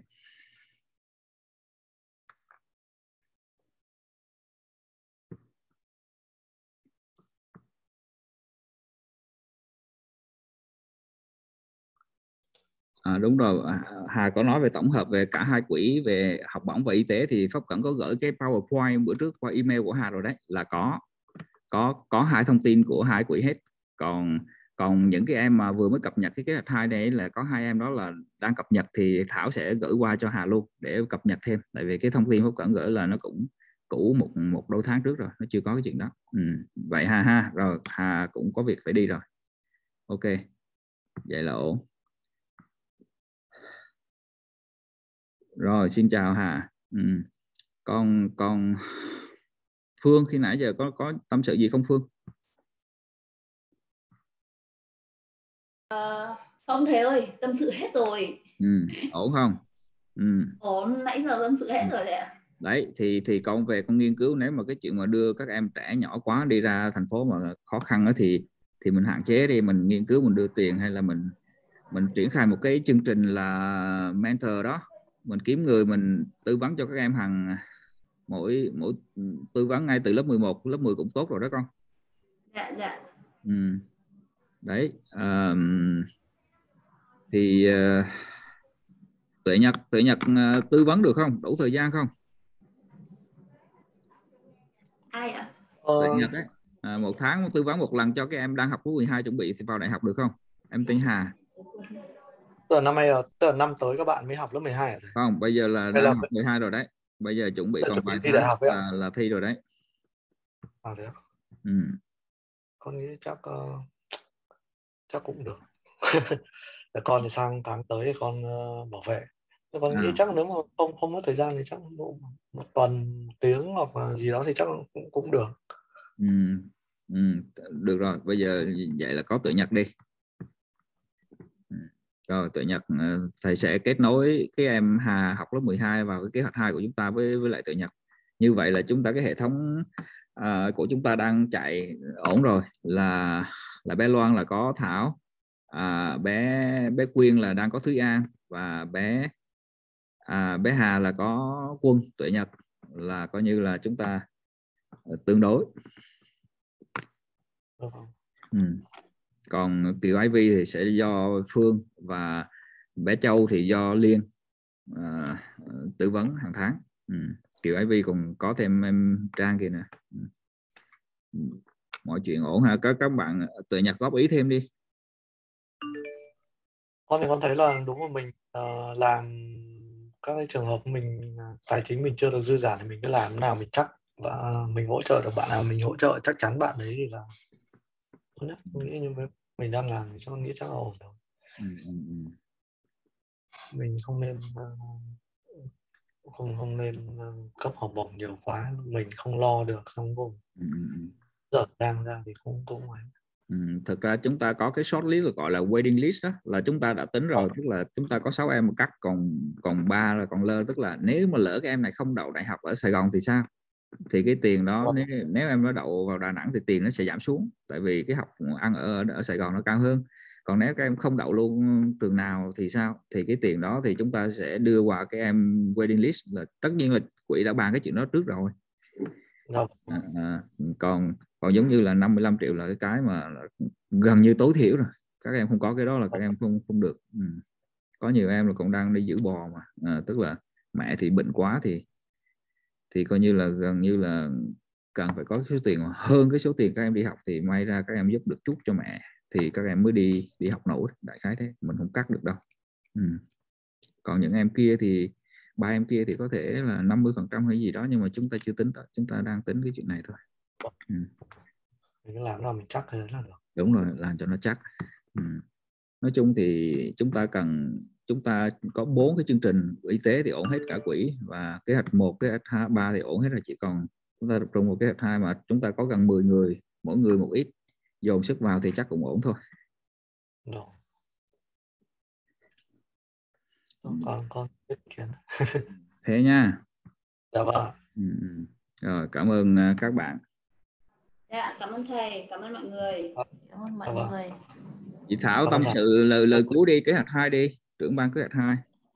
À, đúng rồi, Hà có nói về tổng hợp về cả hai quỹ về học bổng và y tế thì Pháp Cẩn có gửi cái PowerPoint bữa trước qua email của Hà rồi đấy, là có có có hai thông tin của hai quỹ hết. Còn còn những cái em mà vừa mới cập nhật cái kế hoạch hai này là có hai em đó là đang cập nhật thì Thảo sẽ gửi qua cho Hà luôn để cập nhật thêm, tại vì cái thông tin Pháp Cẩn gửi là nó cũng cũ một một đôi tháng trước rồi, nó chưa có cái chuyện đó. Ừ. Vậy Hà ha, rồi Hà cũng có việc phải đi rồi. Ok, vậy là ổn. Rồi, xin chào Hà. Ừ. Còn còn Phương khi nãy giờ có có tâm sự gì không Phương? À, không thầy ơi, tâm sự hết rồi. Ừ, ổn không? Ừ. Ổn, nãy giờ tâm sự hết rồi đấy ạ. Đấy thì thì con về con nghiên cứu, nếu mà cái chuyện mà đưa các em trẻ nhỏ quá đi ra thành phố mà khó khăn đó thì thì mình hạn chế đi, mình nghiên cứu mình đưa tiền, hay là mình mình triển khai một cái chương trình là mentor đó, mình kiếm người mình tư vấn cho các em hàng mỗi mỗi tư vấn ngay từ lớp mười một, lớp mười cũng tốt rồi đó con. Dạ dạ. Ừ. Đấy um, thì uh, Tuệ Nhật Tuệ Nhật uh, tư vấn được không, đủ thời gian không? Ai ạ? Tuệ Nhật ấy, à, một tháng tư vấn một lần cho các em đang học lớp mười hai chuẩn bị vào đại học được không? Em tên Hà. Từ năm nay, từ năm tới các bạn mới học lớp mười hai à? Không, bây giờ là đang là... học mười hai rồi đấy. Bây giờ chuẩn bị còn chuẩn bị vài thi tháng đại học ấy là, là thi rồi đấy. À thế à? Ừ. Con nghĩ chắc uh, chắc cũng được. Con thì sang tháng tới thì con uh, bảo vệ. Con à. nghĩ chắc nếu mà không không có thời gian thì chắc một, một tuần một tiếng hoặc là gì đó thì chắc cũng cũng được. Ừ. Ừ. Được rồi, bây giờ vậy là có Tuệ Nhật đi. Rồi Tuệ Nhật thầy sẽ kết nối cái em Hà học lớp mười hai vào cái kế hoạch hai của chúng ta với với lại Tuệ Nhật. Như vậy là chúng ta cái hệ thống uh, của chúng ta đang chạy ổn rồi, là là bé Loan là có Thảo, à, bé bé Quyên là đang có Thúy An, và bé à, bé Hà là có Quân. Tuệ Nhật là coi như là chúng ta uh, tương đối. Ừ. Còn Kiều Ivy thì sẽ do Phương, và bé Châu thì do Liên à, tư vấn hàng tháng. Ừ. Kiều Ivy còn có thêm em Trang kìa nè. Ừ. Mọi chuyện ổn ha, các các bạn Tuệ Nhật góp ý thêm đi. Con thì con thấy là đúng là mình uh, làm các cái trường hợp mình tài chính mình chưa được dư giả thì mình cứ làm thế nào mình chắc, và mình hỗ trợ được bạn nào mình hỗ trợ chắc chắn bạn đấy thì là tốt nhất. Tôi nghĩ như với mình đang làm thì tôi nghĩ chắc là ổn rồi. Ừ, ừ, ừ. Mình không nên không không nên cấp học bổng nhiều quá, mình không lo được xong vùng Ừ, ừ. giờ đang ra thì không cũng phải. Ừ, thực ra chúng ta có cái short list gọi là waiting list đó, là chúng ta đã tính rồi, tức là chúng ta có sáu em một cắt, còn còn ba là còn lơ, tức là nếu mà lỡ cái em này không đậu đại học ở Sài Gòn thì sao, thì cái tiền đó nếu, nếu em nó đậu vào Đà Nẵng thì tiền nó sẽ giảm xuống, tại vì cái học ăn ở ở Sài Gòn nó cao hơn. Còn nếu các em không đậu luôn trường nào thì sao, thì cái tiền đó thì chúng ta sẽ đưa qua cái em waiting list, là tất nhiên là quỹ đã bàn cái chuyện đó trước rồi. À, à, còn còn giống như là năm mươi lăm triệu là cái cái mà gần như tối thiểu rồi, các em không có cái đó là các em không không được. Ừ. Có nhiều em là còn đang đi giữ bò mà, à, tức là mẹ thì bệnh quá thì thì coi như là gần như là cần phải có số tiền hơn cái số tiền các em đi học, thì may ra các em giúp được chút cho mẹ thì các em mới đi đi học nổi, đại khái thế, mình không cắt được đâu. Ừ. Còn những em kia thì ba em kia thì có thể là năm mươi phần trăm hay gì đó, nhưng mà chúng ta chưa tính, chúng ta đang tính cái chuyện này thôi. Ừ. Mình làm nào mình chắc cái đấy là được. Đúng rồi, làm cho nó chắc. Ừ. Nói chung thì chúng ta cần chúng ta có bốn cái chương trình y tế thì ổn hết cả quỹ, và kế hoạch một, kế hoạch hai, ba thì ổn hết rồi, chỉ còn chúng ta tập trung vào kế hoạch hai mà chúng ta có gần mười người, mỗi người một ít, dồn sức vào thì chắc cũng ổn thôi. Đúng. Con con biết kiến. Thế nha. Dạ vâng. Ừ. Rồi, cảm ơn các bạn. Dạ, cảm ơn thầy, cảm ơn mọi người. Cảm ơn mọi Dạ vâng. người. Chị Thảo tâm sự lời lời cuối đi, kế hoạch hai đi, trưởng ban kế hoạch hai.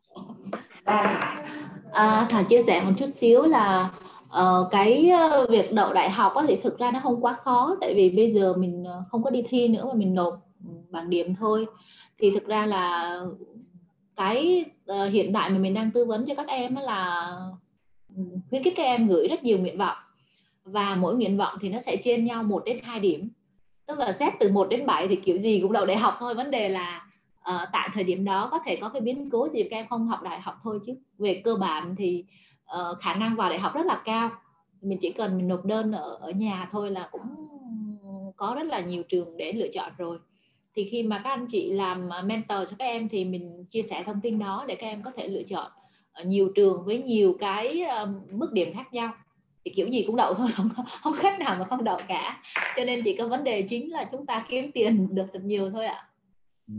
À, Thảo chia sẻ một chút xíu là uh, cái việc đậu đại học thì thực ra nó không quá khó, tại vì bây giờ mình không có đi thi nữa mà mình nộp bảng điểm thôi. Thì thực ra là cái uh, hiện tại mà mình đang tư vấn cho các em là khuyến khích các em gửi rất nhiều nguyện vọng, và mỗi nguyện vọng thì nó sẽ trên nhau một đến hai điểm, tức là xét từ một đến bảy thì kiểu gì cũng đậu đại học thôi. Vấn đề là uh, tại thời điểm đó có thể có cái biến cố thì các em không học đại học thôi, chứ về cơ bản thì uh, khả năng vào đại học rất là cao. Mình chỉ cần mình nộp đơn ở, ở nhà thôi là cũng có rất là nhiều trường để lựa chọn rồi. Thì khi mà các anh chị làm mentor cho các em thì mình chia sẻ thông tin đó để các em có thể lựa chọn nhiều trường với nhiều cái uh, mức điểm khác nhau, thì kiểu gì cũng đậu thôi, không, không khách nào mà không đậu cả. Cho nên chỉ có vấn đề chính là chúng ta kiếm tiền được thật nhiều thôi ạ. Ừ.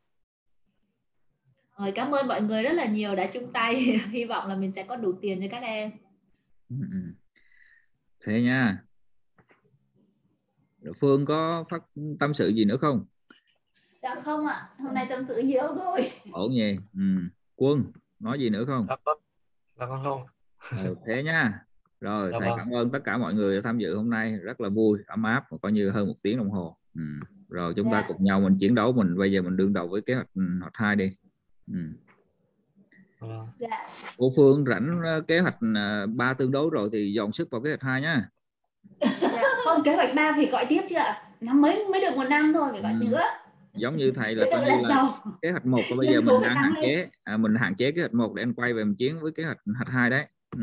Rồi, cảm ơn mọi người rất là nhiều đã chung tay. Hy vọng là mình sẽ có đủ tiền cho các em. Ừ. Thế nha. Phương có phát tâm sự gì nữa không? Dạ không ạ, hôm nay tâm sự nhiều rồi. Ổn nhỉ. Ừ. Quân nói gì nữa không? Dạ vâng. Dạ vâng không. Ừ, thế nha. Rồi, Dạ thầy vâng. cảm ơn tất cả mọi người đã tham dự hôm nay, rất là vui, ấm áp, và coi như hơn một tiếng đồng hồ. Ừ. Rồi chúng ta Dạ. cùng nhau mình chiến đấu, mình bây giờ mình đương đầu với kế hoạch hoạch hai đi. Ừ. Vâng. Dạ. Cô Phương rảnh kế hoạch ba tương đối rồi thì dồn sức vào kế hoạch hai nhá. Dạ. Không, kế hoạch ba thì gọi tiếp chưa ạ? Năm mới mới được một năm thôi, phải gọi Ừ. nữa. Giống như thầy là Tự coi như làm là giàu. kế hoạch một và bây giờ mình đang hạn chế, à, mình hạn chế kế hoạch một để anh quay về mình chiến với kế hoạch hoạch hai đấy. Ừ.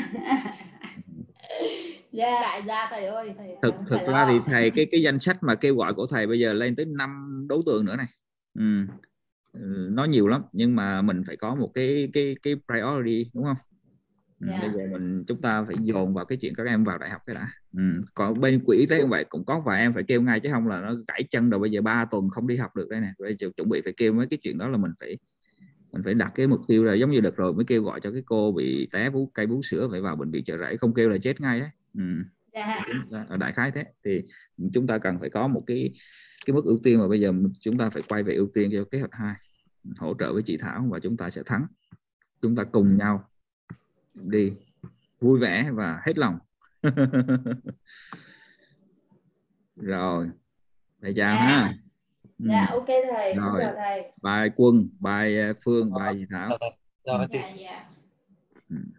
Dạ. Đại gia thầy ơi, thầy thực không thực phải ra lo. thì thầy cái cái danh sách mà kêu gọi của thầy bây giờ lên tới năm đối tượng nữa này. Ừ. Nó nhiều lắm, nhưng mà mình phải có một cái cái cái priority, đúng không? Ừ. Dạ. Bây giờ mình chúng ta phải dồn vào cái chuyện các em vào đại học cái đã. Ừ. Còn bên quỹ y tế cũng vậy, cũng có vài em phải kêu ngay, chứ không là nó gãy chân rồi bây giờ ba tuần không đi học được đây nè. Bây giờ chuẩn bị phải kêu mấy cái chuyện đó, là mình phải mình phải đặt cái mục tiêu là giống như đợt rồi mới kêu gọi cho cái cô bị té vú cây bú sữa phải vào bệnh viện Chợ Rẫy, không kêu là chết ngay đấy. Ừ. Dạ. Ở đại khái thế thì chúng ta cần phải có một cái cái mức ưu tiên, mà bây giờ chúng ta phải quay về ưu tiên cho kế hoạch hai, hỗ trợ với chị Thảo và chúng ta sẽ thắng. Chúng ta cùng nhau đi vui vẻ và hết lòng. Rồi, thầy chào Dạ. ha. Dạ, ok thầy. Rồi, Chào thầy. bài Quân, bài Phương, bài chị Thảo. Dạ, dạ, dạ. Dạ, dạ. Ừ.